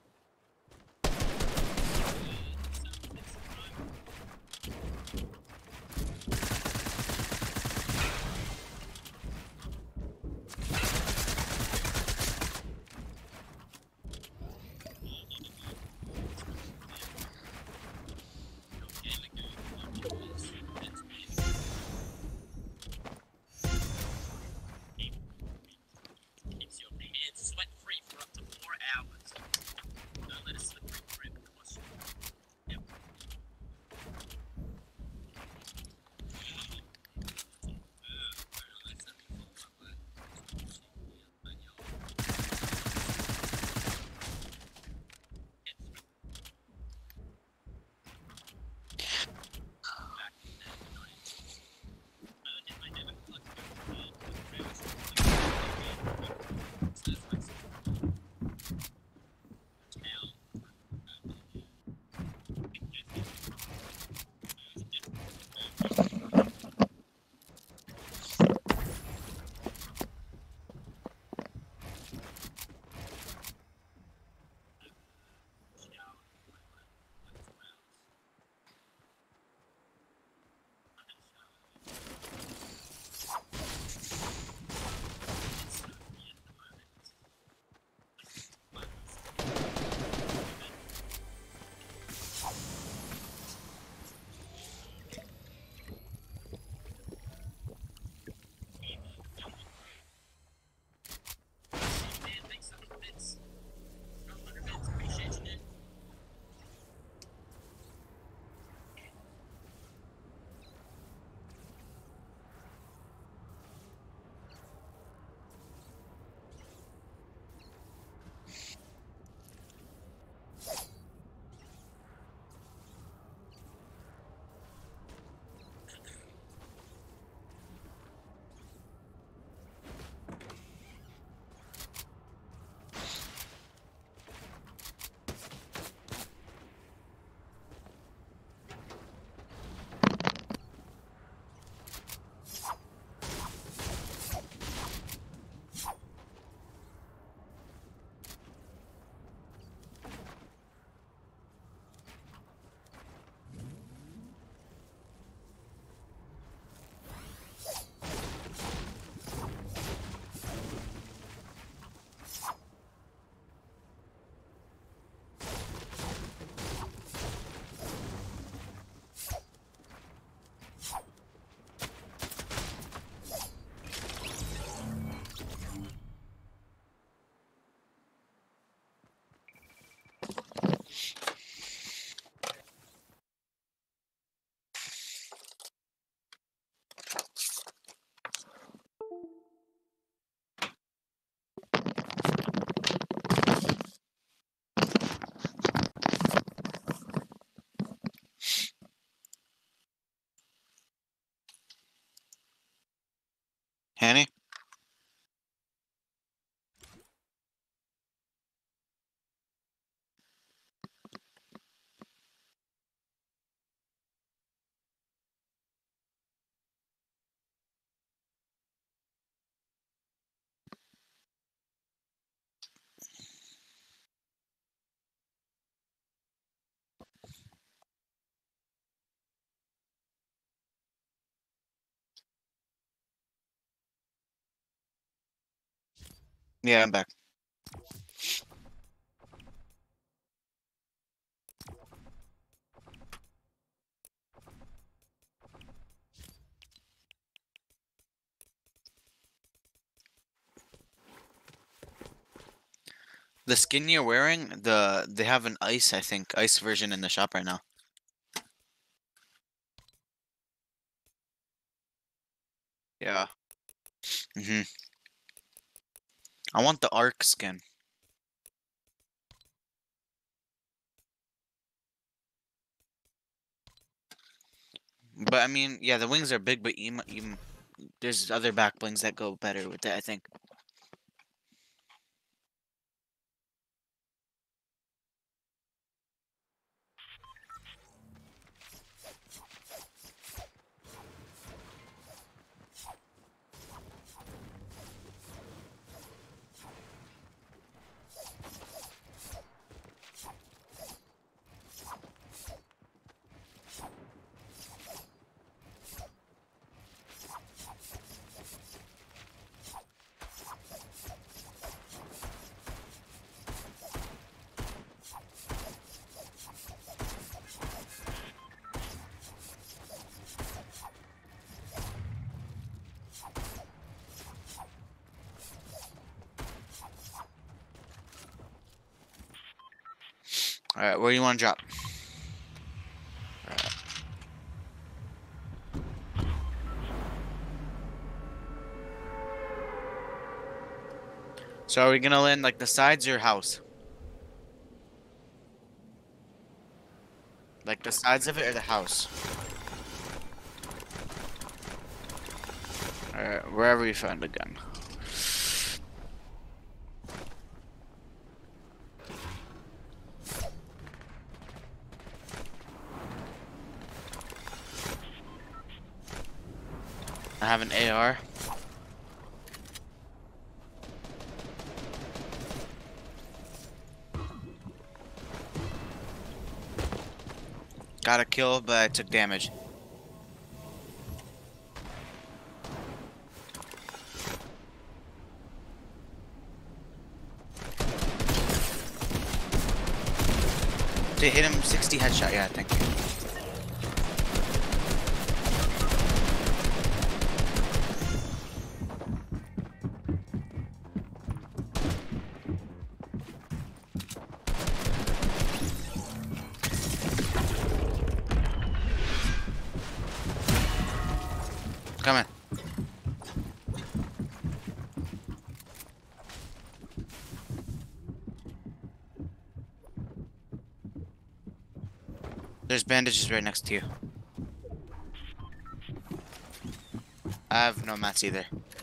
[SPEAKER 10] Yeah, I'm back. The skin you're wearing, the they have an ice, I think, ice version in the shop right now. Yeah. Mhm. I want the Arc skin. But I mean, yeah, the wings are big, but even, even there's other back blings that go better with it, I think. Alright, where do you want to drop? Alright. So are we gonna land like the sides or house? Like the sides of it or the house? Alright, wherever we found a gun. I have an A R. Got a kill, but I took damage. They hit him sixty headshot, yeah, thank you. Come in. There's bandages right next to you. I have no mats either.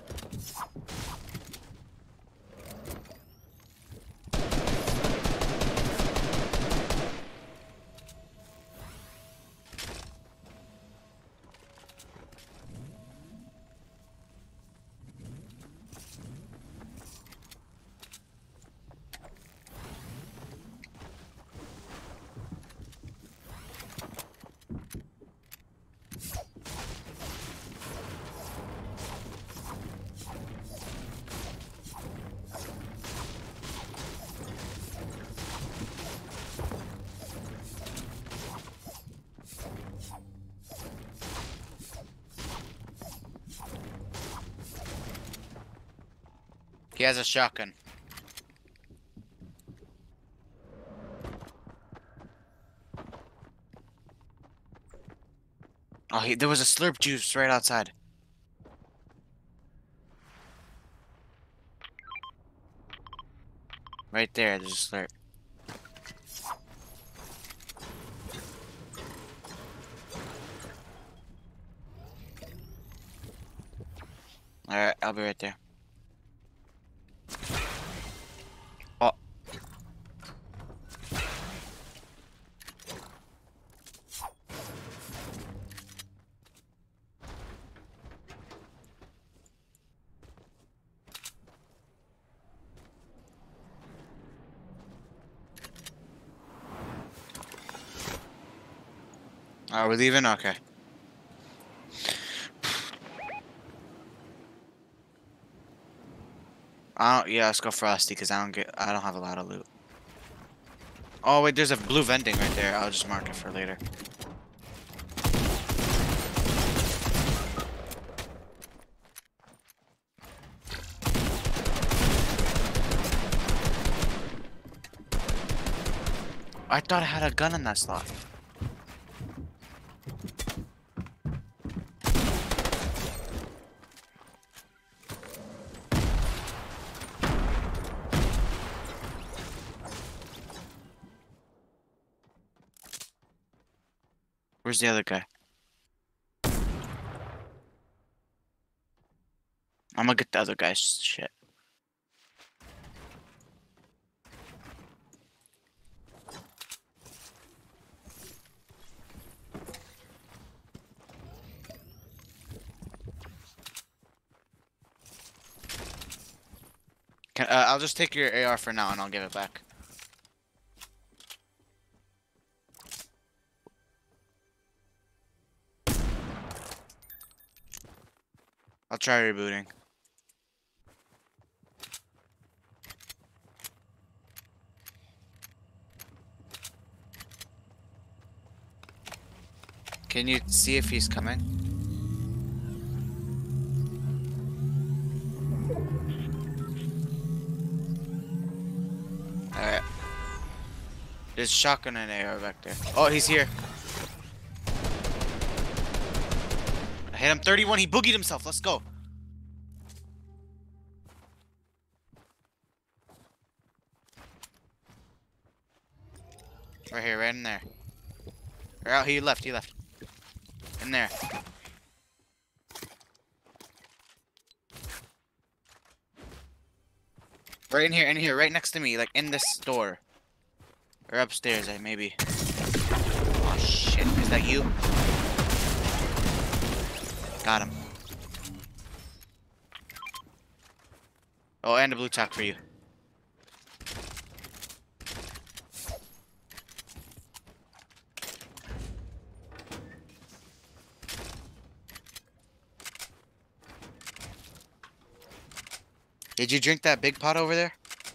[SPEAKER 10] He has a shotgun. Oh, he, there was a slurp juice right outside. Right there, there's a slurp. Alright, I'll be right there. Oh. Are we leaving? Okay. I don't, yeah, let's go Frosty because I don't get. I don't have a lot of loot. Oh wait, there's a blue vending right there. I'll just mark it for later. I thought I had a gun in that slot. Where's the other guy? I'm gonna get the other guy's shit. Can, uh, I'll just take your A R for now and I'll give it back. I'll try rebooting. Can you see if he's coming? Alright. There's shotgun and A R back there. Oh, he's here. I hit him thirty-one. He boogied himself. Let's go. Right here, right in there. Right out. He left. He left. In there. Right in here, in here, right next to me, like in this door. Or upstairs, I maybe. Oh shit, is that you? Got him. Oh, and a blue tack for you. Did you drink that big pot over there?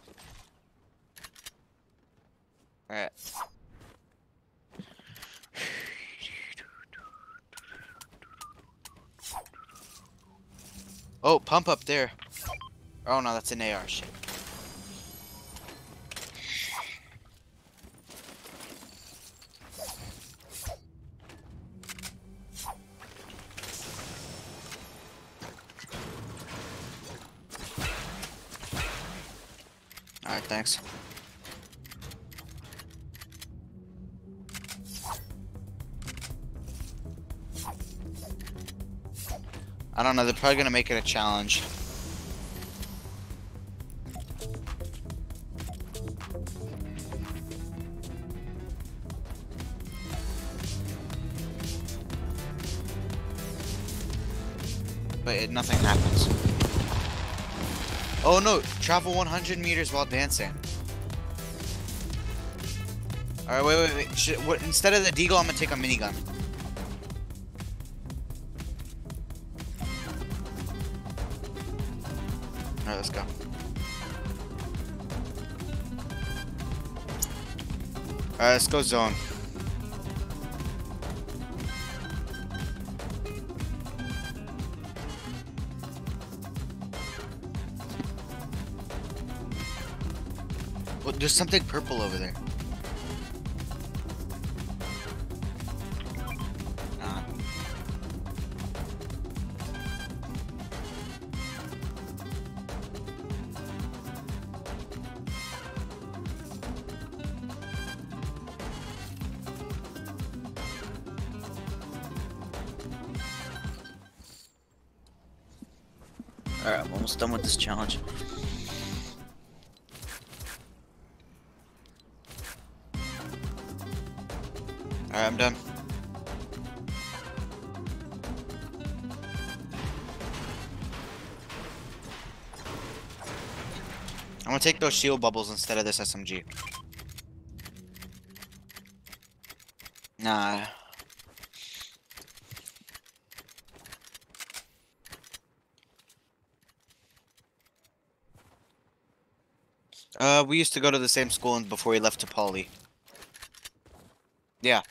[SPEAKER 10] Alright. Oh, pump up there. Oh no, that's an A R shit. Alright, thanks. I don't know, they're probably gonna make it a challenge. But it, nothing happens. Oh no, travel one hundred meters while dancing. Alright, wait, wait, wait. Should, what, instead of the deagle, I'm gonna take a minigun. Alright, let's go. Alright, let's go zone. Well, there's something purple over there. Nah. Alright, I'm almost done with this challenge. Alright, I'm done. I'm gonna take those shield bubbles instead of this S M G. Nah. Uh, we used to go to the same school and before we left to Poly. Yeah.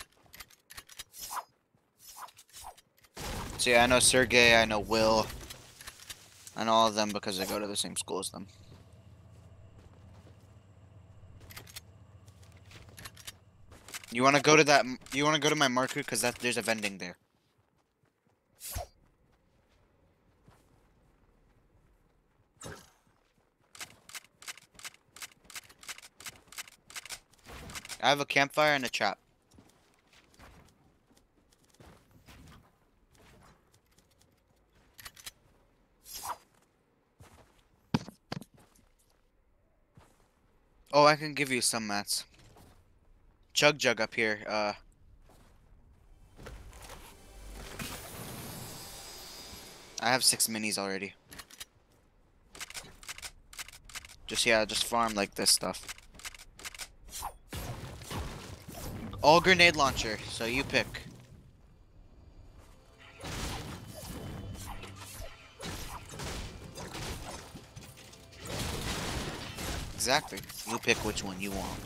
[SPEAKER 10] So yeah, I know Sergey, I know Will. I know all of them because I go to the same school as them. You want to go to that? You want to go to my marker because that there's a vending there. I have a campfire and a trap. Oh, I can give you some mats. Chug Jug up here. Uh, I have six minis already. Just yeah, just farm like this stuff. All grenade launcher, so you pick. Exactly. You pick which one you want.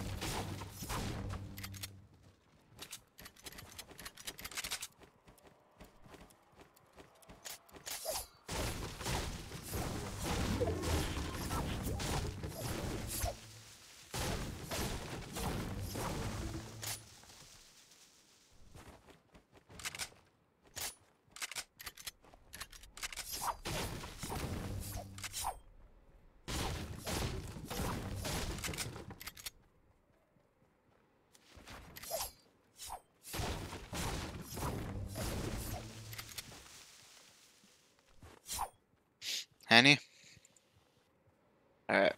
[SPEAKER 10] Henny? Alright.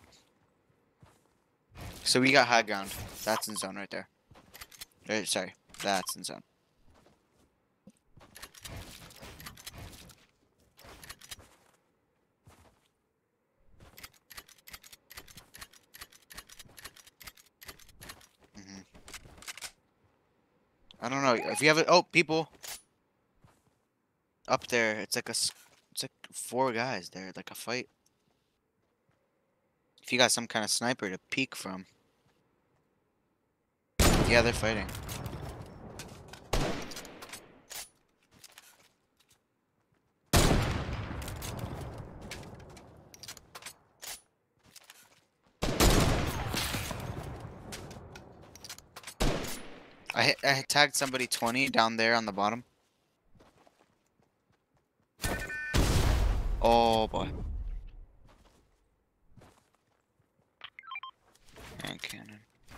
[SPEAKER 10] So we got high ground. That's in zone right there. Er, sorry, that's in zone. Mm-hmm. I don't know if you have it. Oh, people up there. It's like a. It's like four guys there, like a fight. If you got some kind of sniper to peek from. Yeah, they're fighting. I hit, I tagged somebody twenty down there on the bottom. Oh boy. And cannon.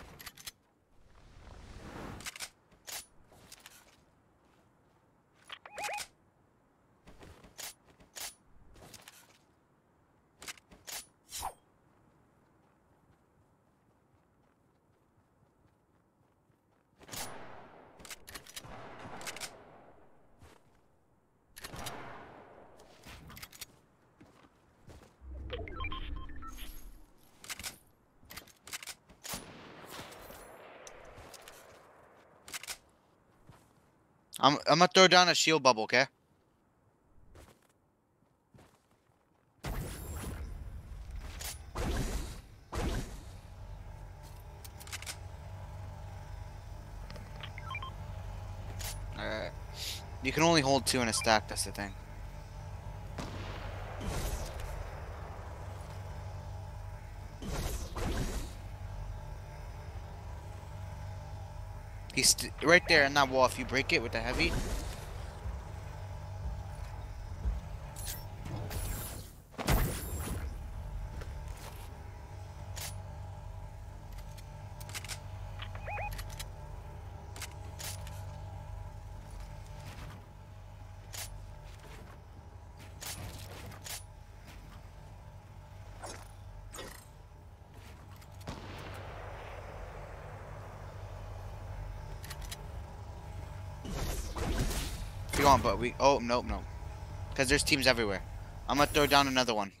[SPEAKER 10] I'm I'm gonna throw down a shield bubble, okay? Alright. You can only hold two in a stack, that's the thing. He's st right there in that wall. If you break it with the heavy. If you want, but we. Oh, nope, no. Because there's teams everywhere. I'm gonna throw down another one.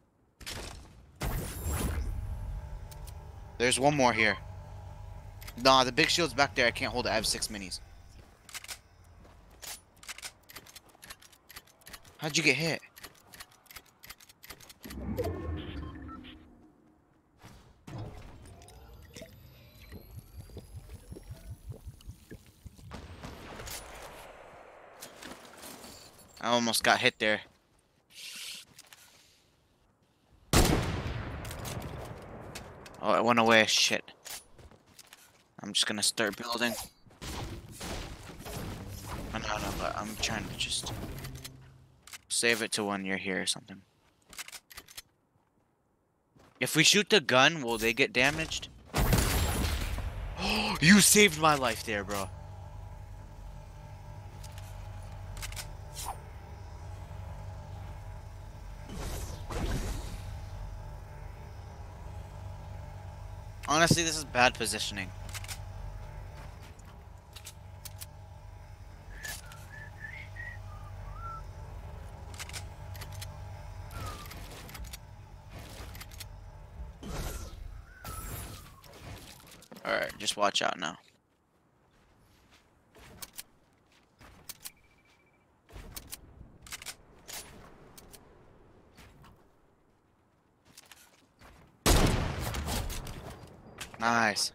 [SPEAKER 10] There's one more here. Nah, the big shield's back there. I can't hold it. I have six minis. How'd you get hit? I almost got hit there. Oh, it went away. Shit. I'm just gonna start building. Oh, no, no, but I'm trying to just save it to when you're here or something. If we shoot the gun, will they get damaged? You saved my life there, bro. Honestly, this is bad positioning. Alright, just watch out now. Nice.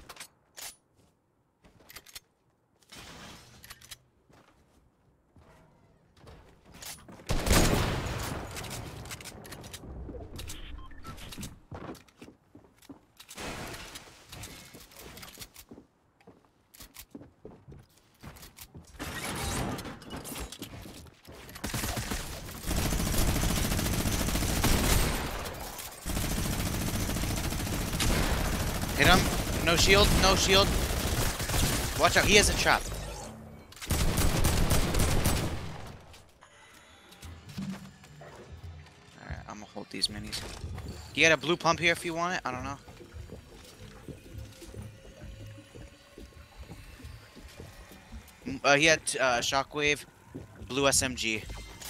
[SPEAKER 10] Hit him. No shield. No shield. Watch out. He has a trap. Alright, I'm gonna hold these minis. You got a blue pump here if you want it? I don't know. Mm, Uh, he had uh, shockwave, blue S M G.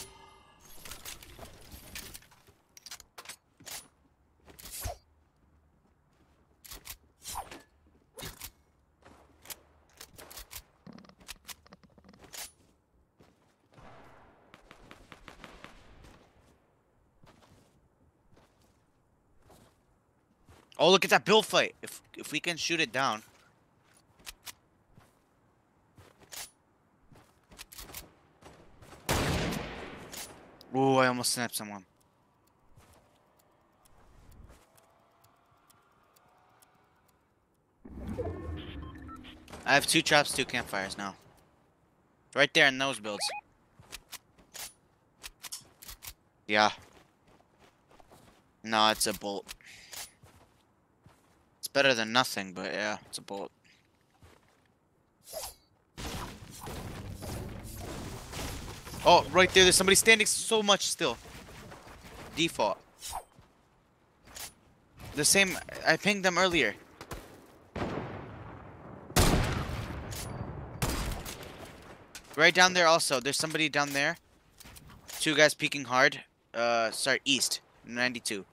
[SPEAKER 10] Oh, look at that build fight. If if we can shoot it down. Ooh, I almost snapped someone. I have two traps, two campfires now. Right there in those builds. Yeah. No, it's a bolt. It's better than nothing, but yeah, it's a bolt. Oh, right there, there's somebody standing so much still. Default. The same, I pinged them earlier. Right down there also, there's somebody down there. Two guys peeking hard. Uh, sorry, east, ninety-two.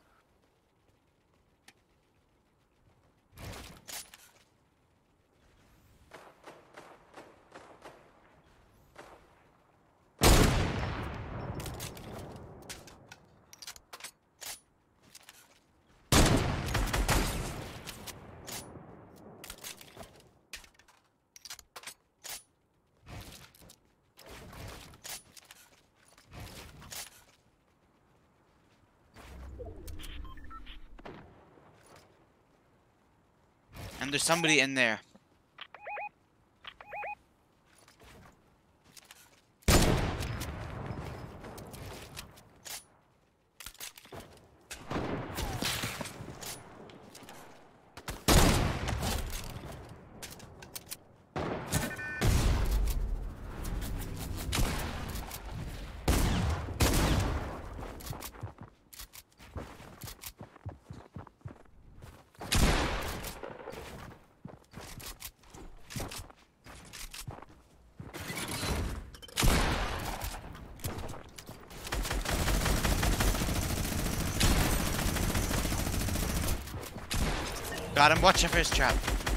[SPEAKER 10] And there's somebody in there. Got him. Watch out for his trap.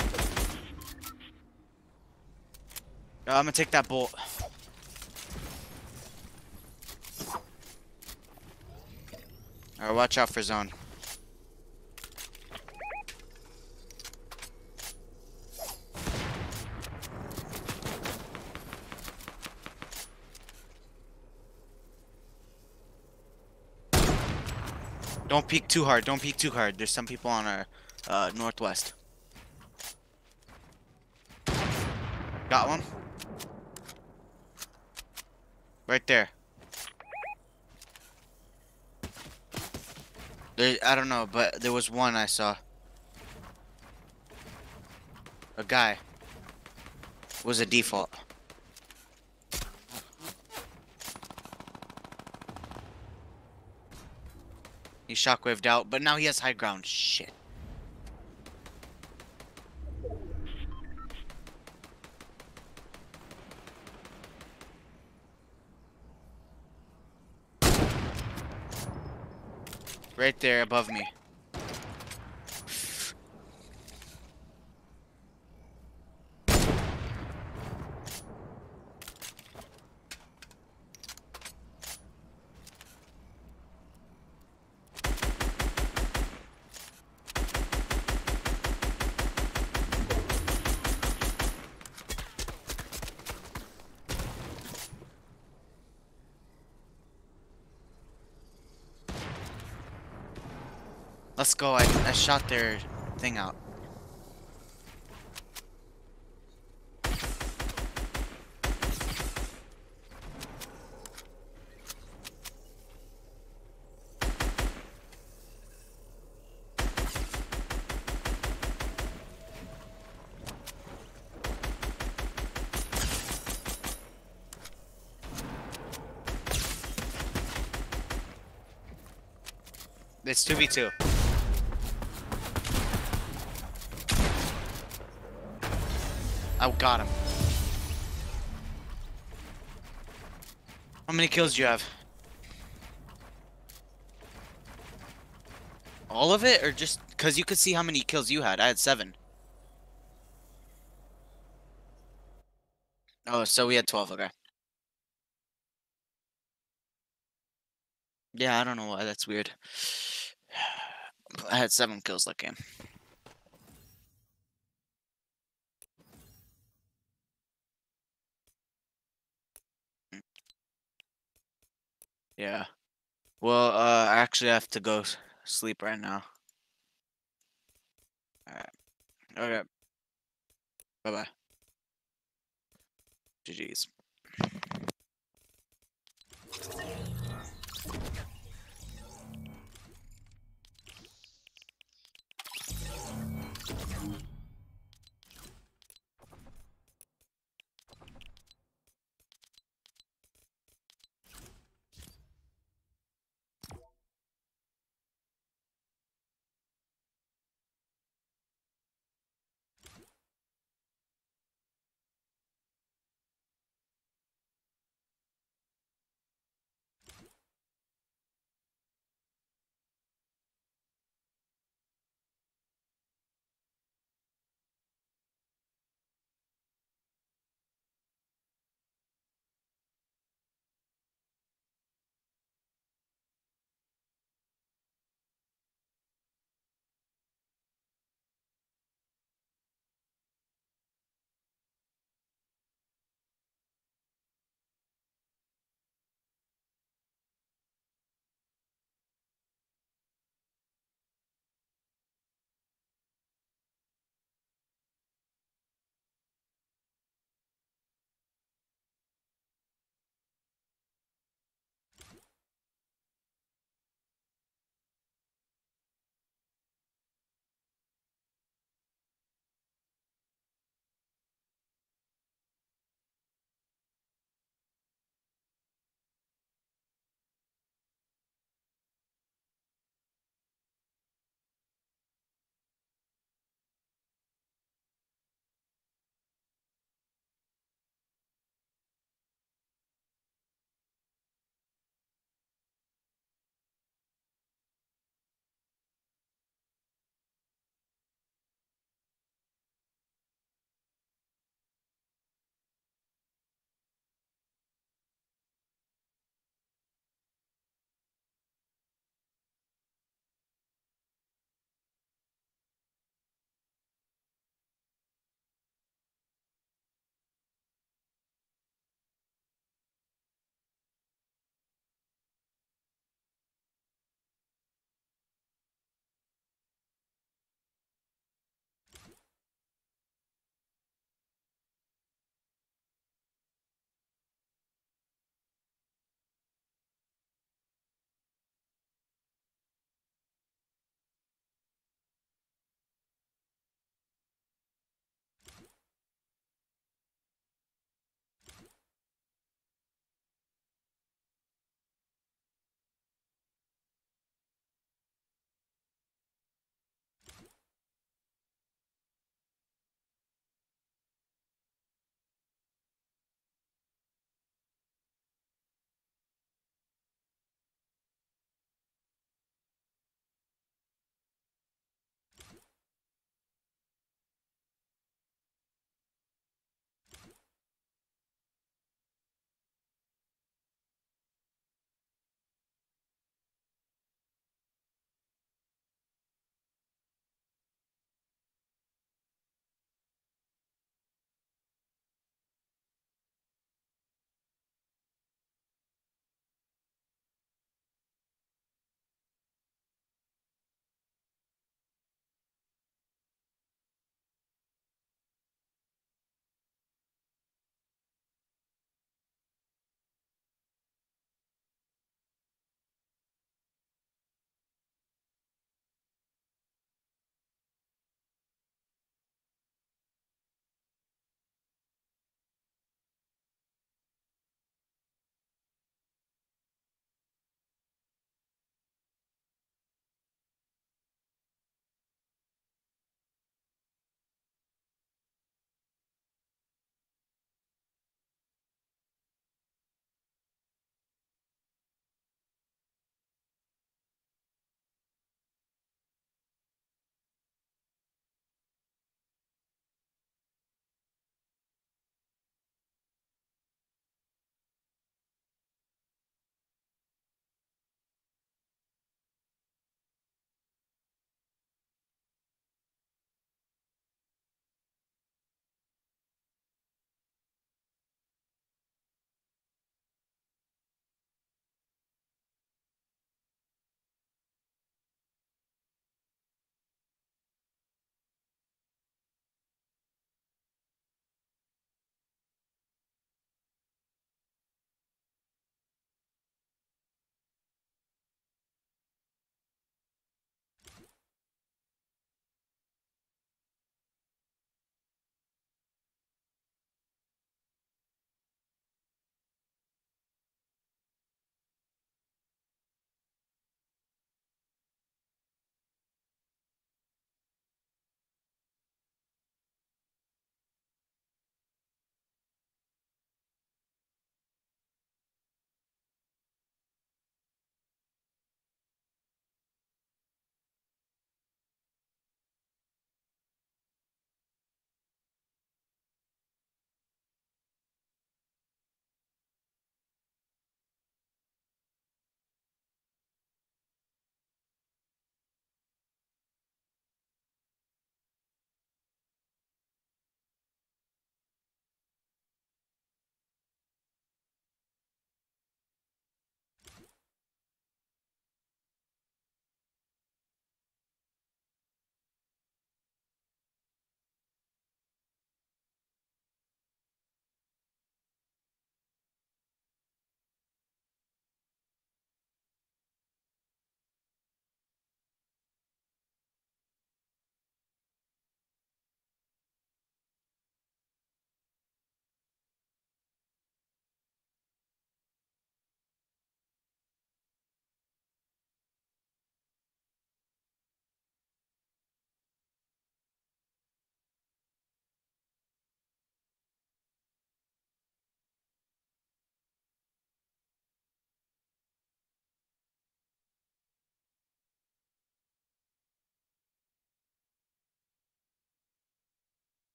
[SPEAKER 10] Uh, I'm gonna take that bolt. Alright, watch out for zone. Don't peek too hard. Don't peek too hard. There's some people on our uh, northwest. Got one. Right there. There. I don't know, but there was one I saw. A guy. Was a default. He shockwaved out, but now he has high ground. Shit. Right there above me. Let's go. I, I shot their thing out. It's two v two. I got him. How many kills do you have? All of it, or just because you could see how many kills you had? I had seven. Oh, so we had twelve. Okay. Yeah, I don't know why. That's weird. I had seven kills that game. Yeah. Well, uh, I actually have to go s- sleep right now. Alright. Okay. Bye-bye. G G's.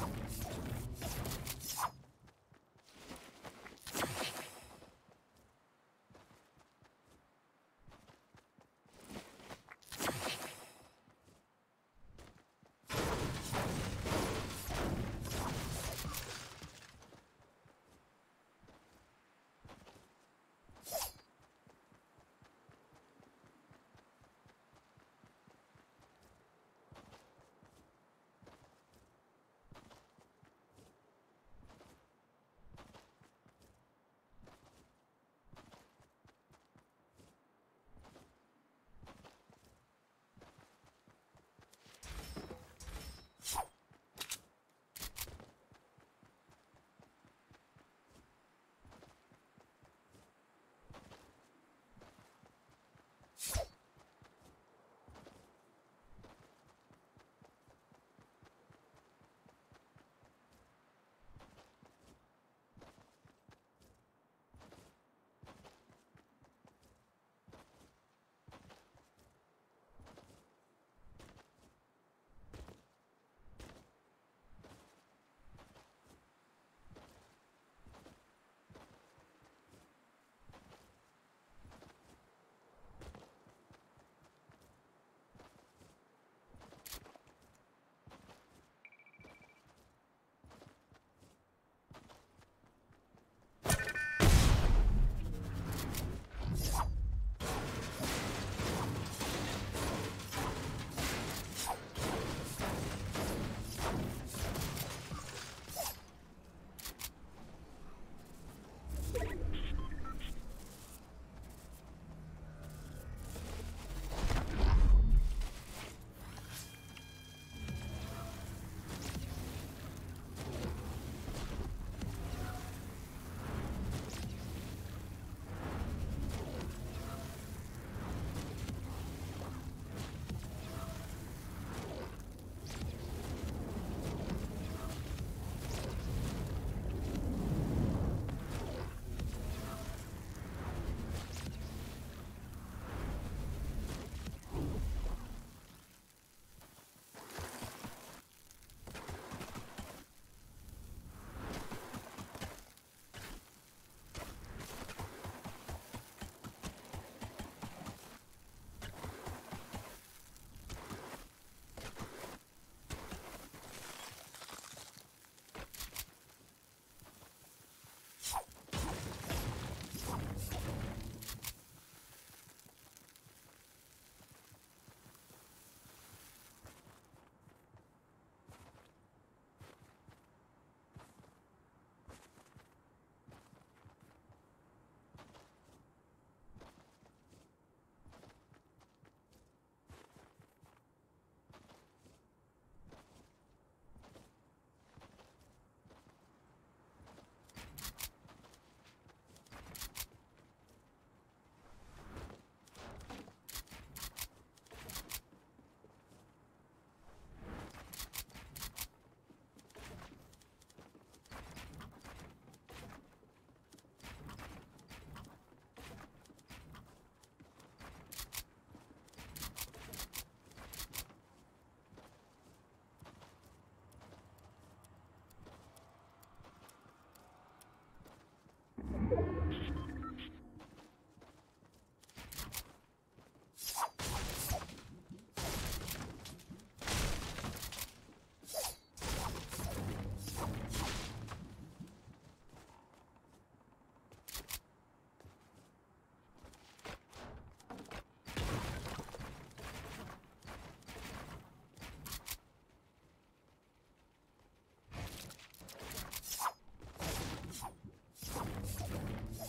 [SPEAKER 8] What?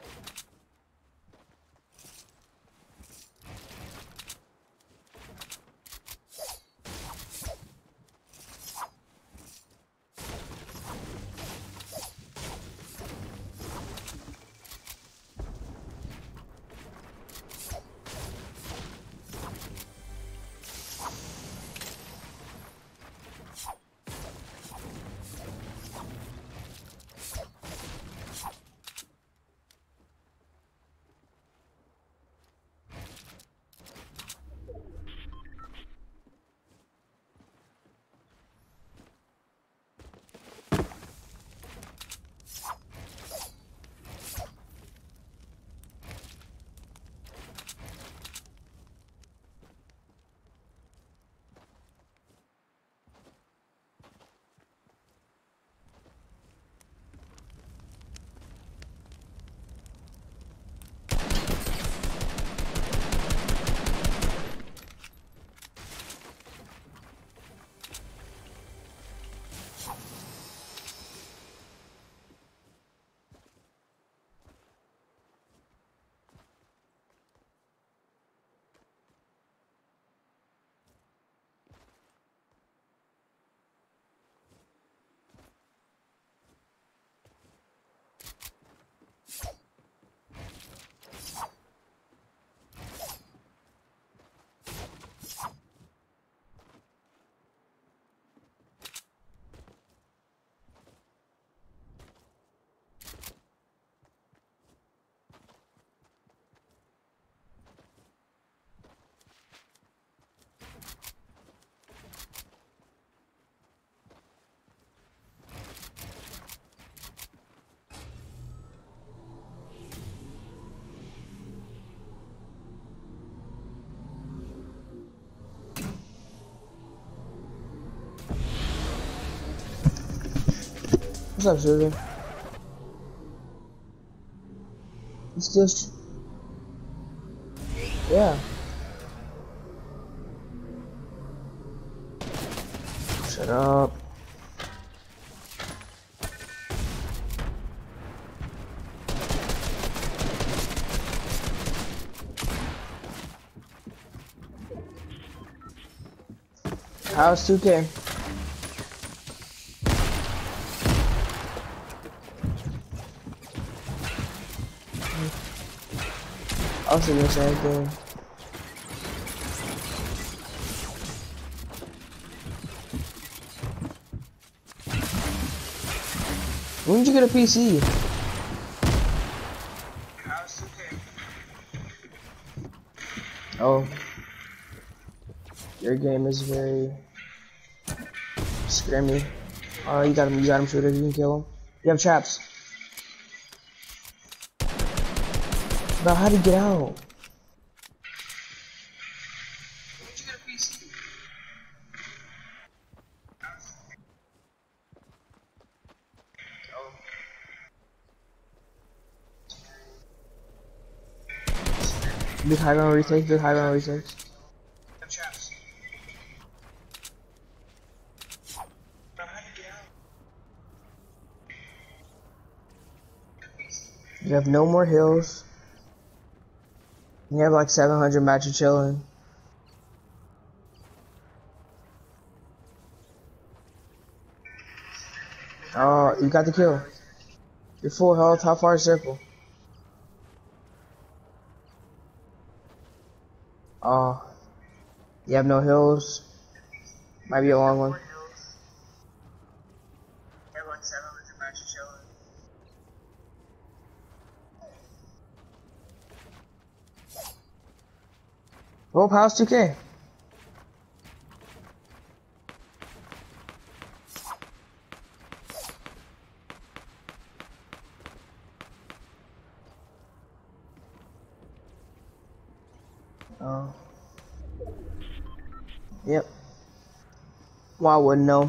[SPEAKER 11] What's up, sugar? It's just... Yeah. Shut up. How's two K? I was doing the same thing. When did you get a P C? Oh. Your game is very scrammy. Oh, you got him, you got him, shooter, you can kill him. You have traps. Bro, how'd he get out? Big high ground retakes, big high ground retakes. You have no more hills. You have like seven hundred matches chilling. Oh, you got the kill. You're full health, how far is circle? Oh, you have no hills. Might be a long one. Well, how's two K? Oh. Yep. Well, I wouldn't know.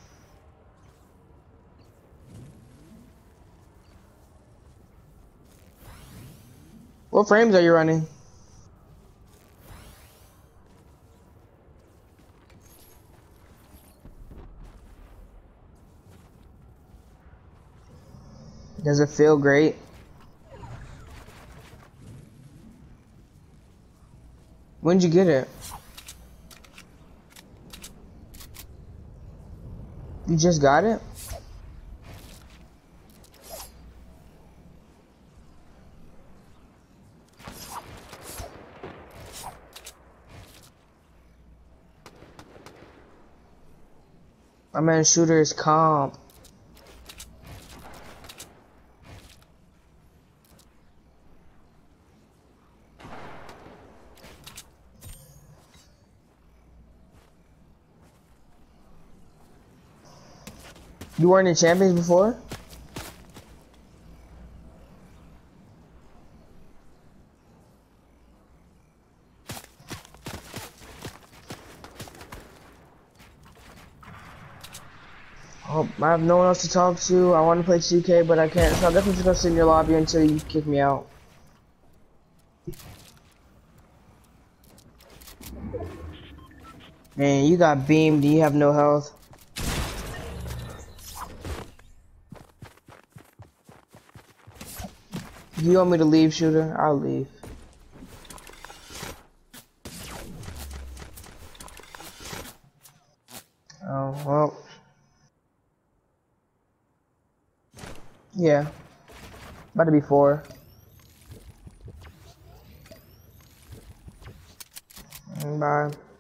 [SPEAKER 11] What frames are you running? Does it feel great? When'd you get it? You just got it? My man Shooter is comp. You weren't in champions before? Oh, I have no one else to talk to. I want to play two K, but I can't. So I'm definitely just gonna sit in your lobby until you kick me out. Man, you got beamed. You have no health. You want me to leave, Shooter? I'll leave. Oh, well. Yeah. About to be four. Bye.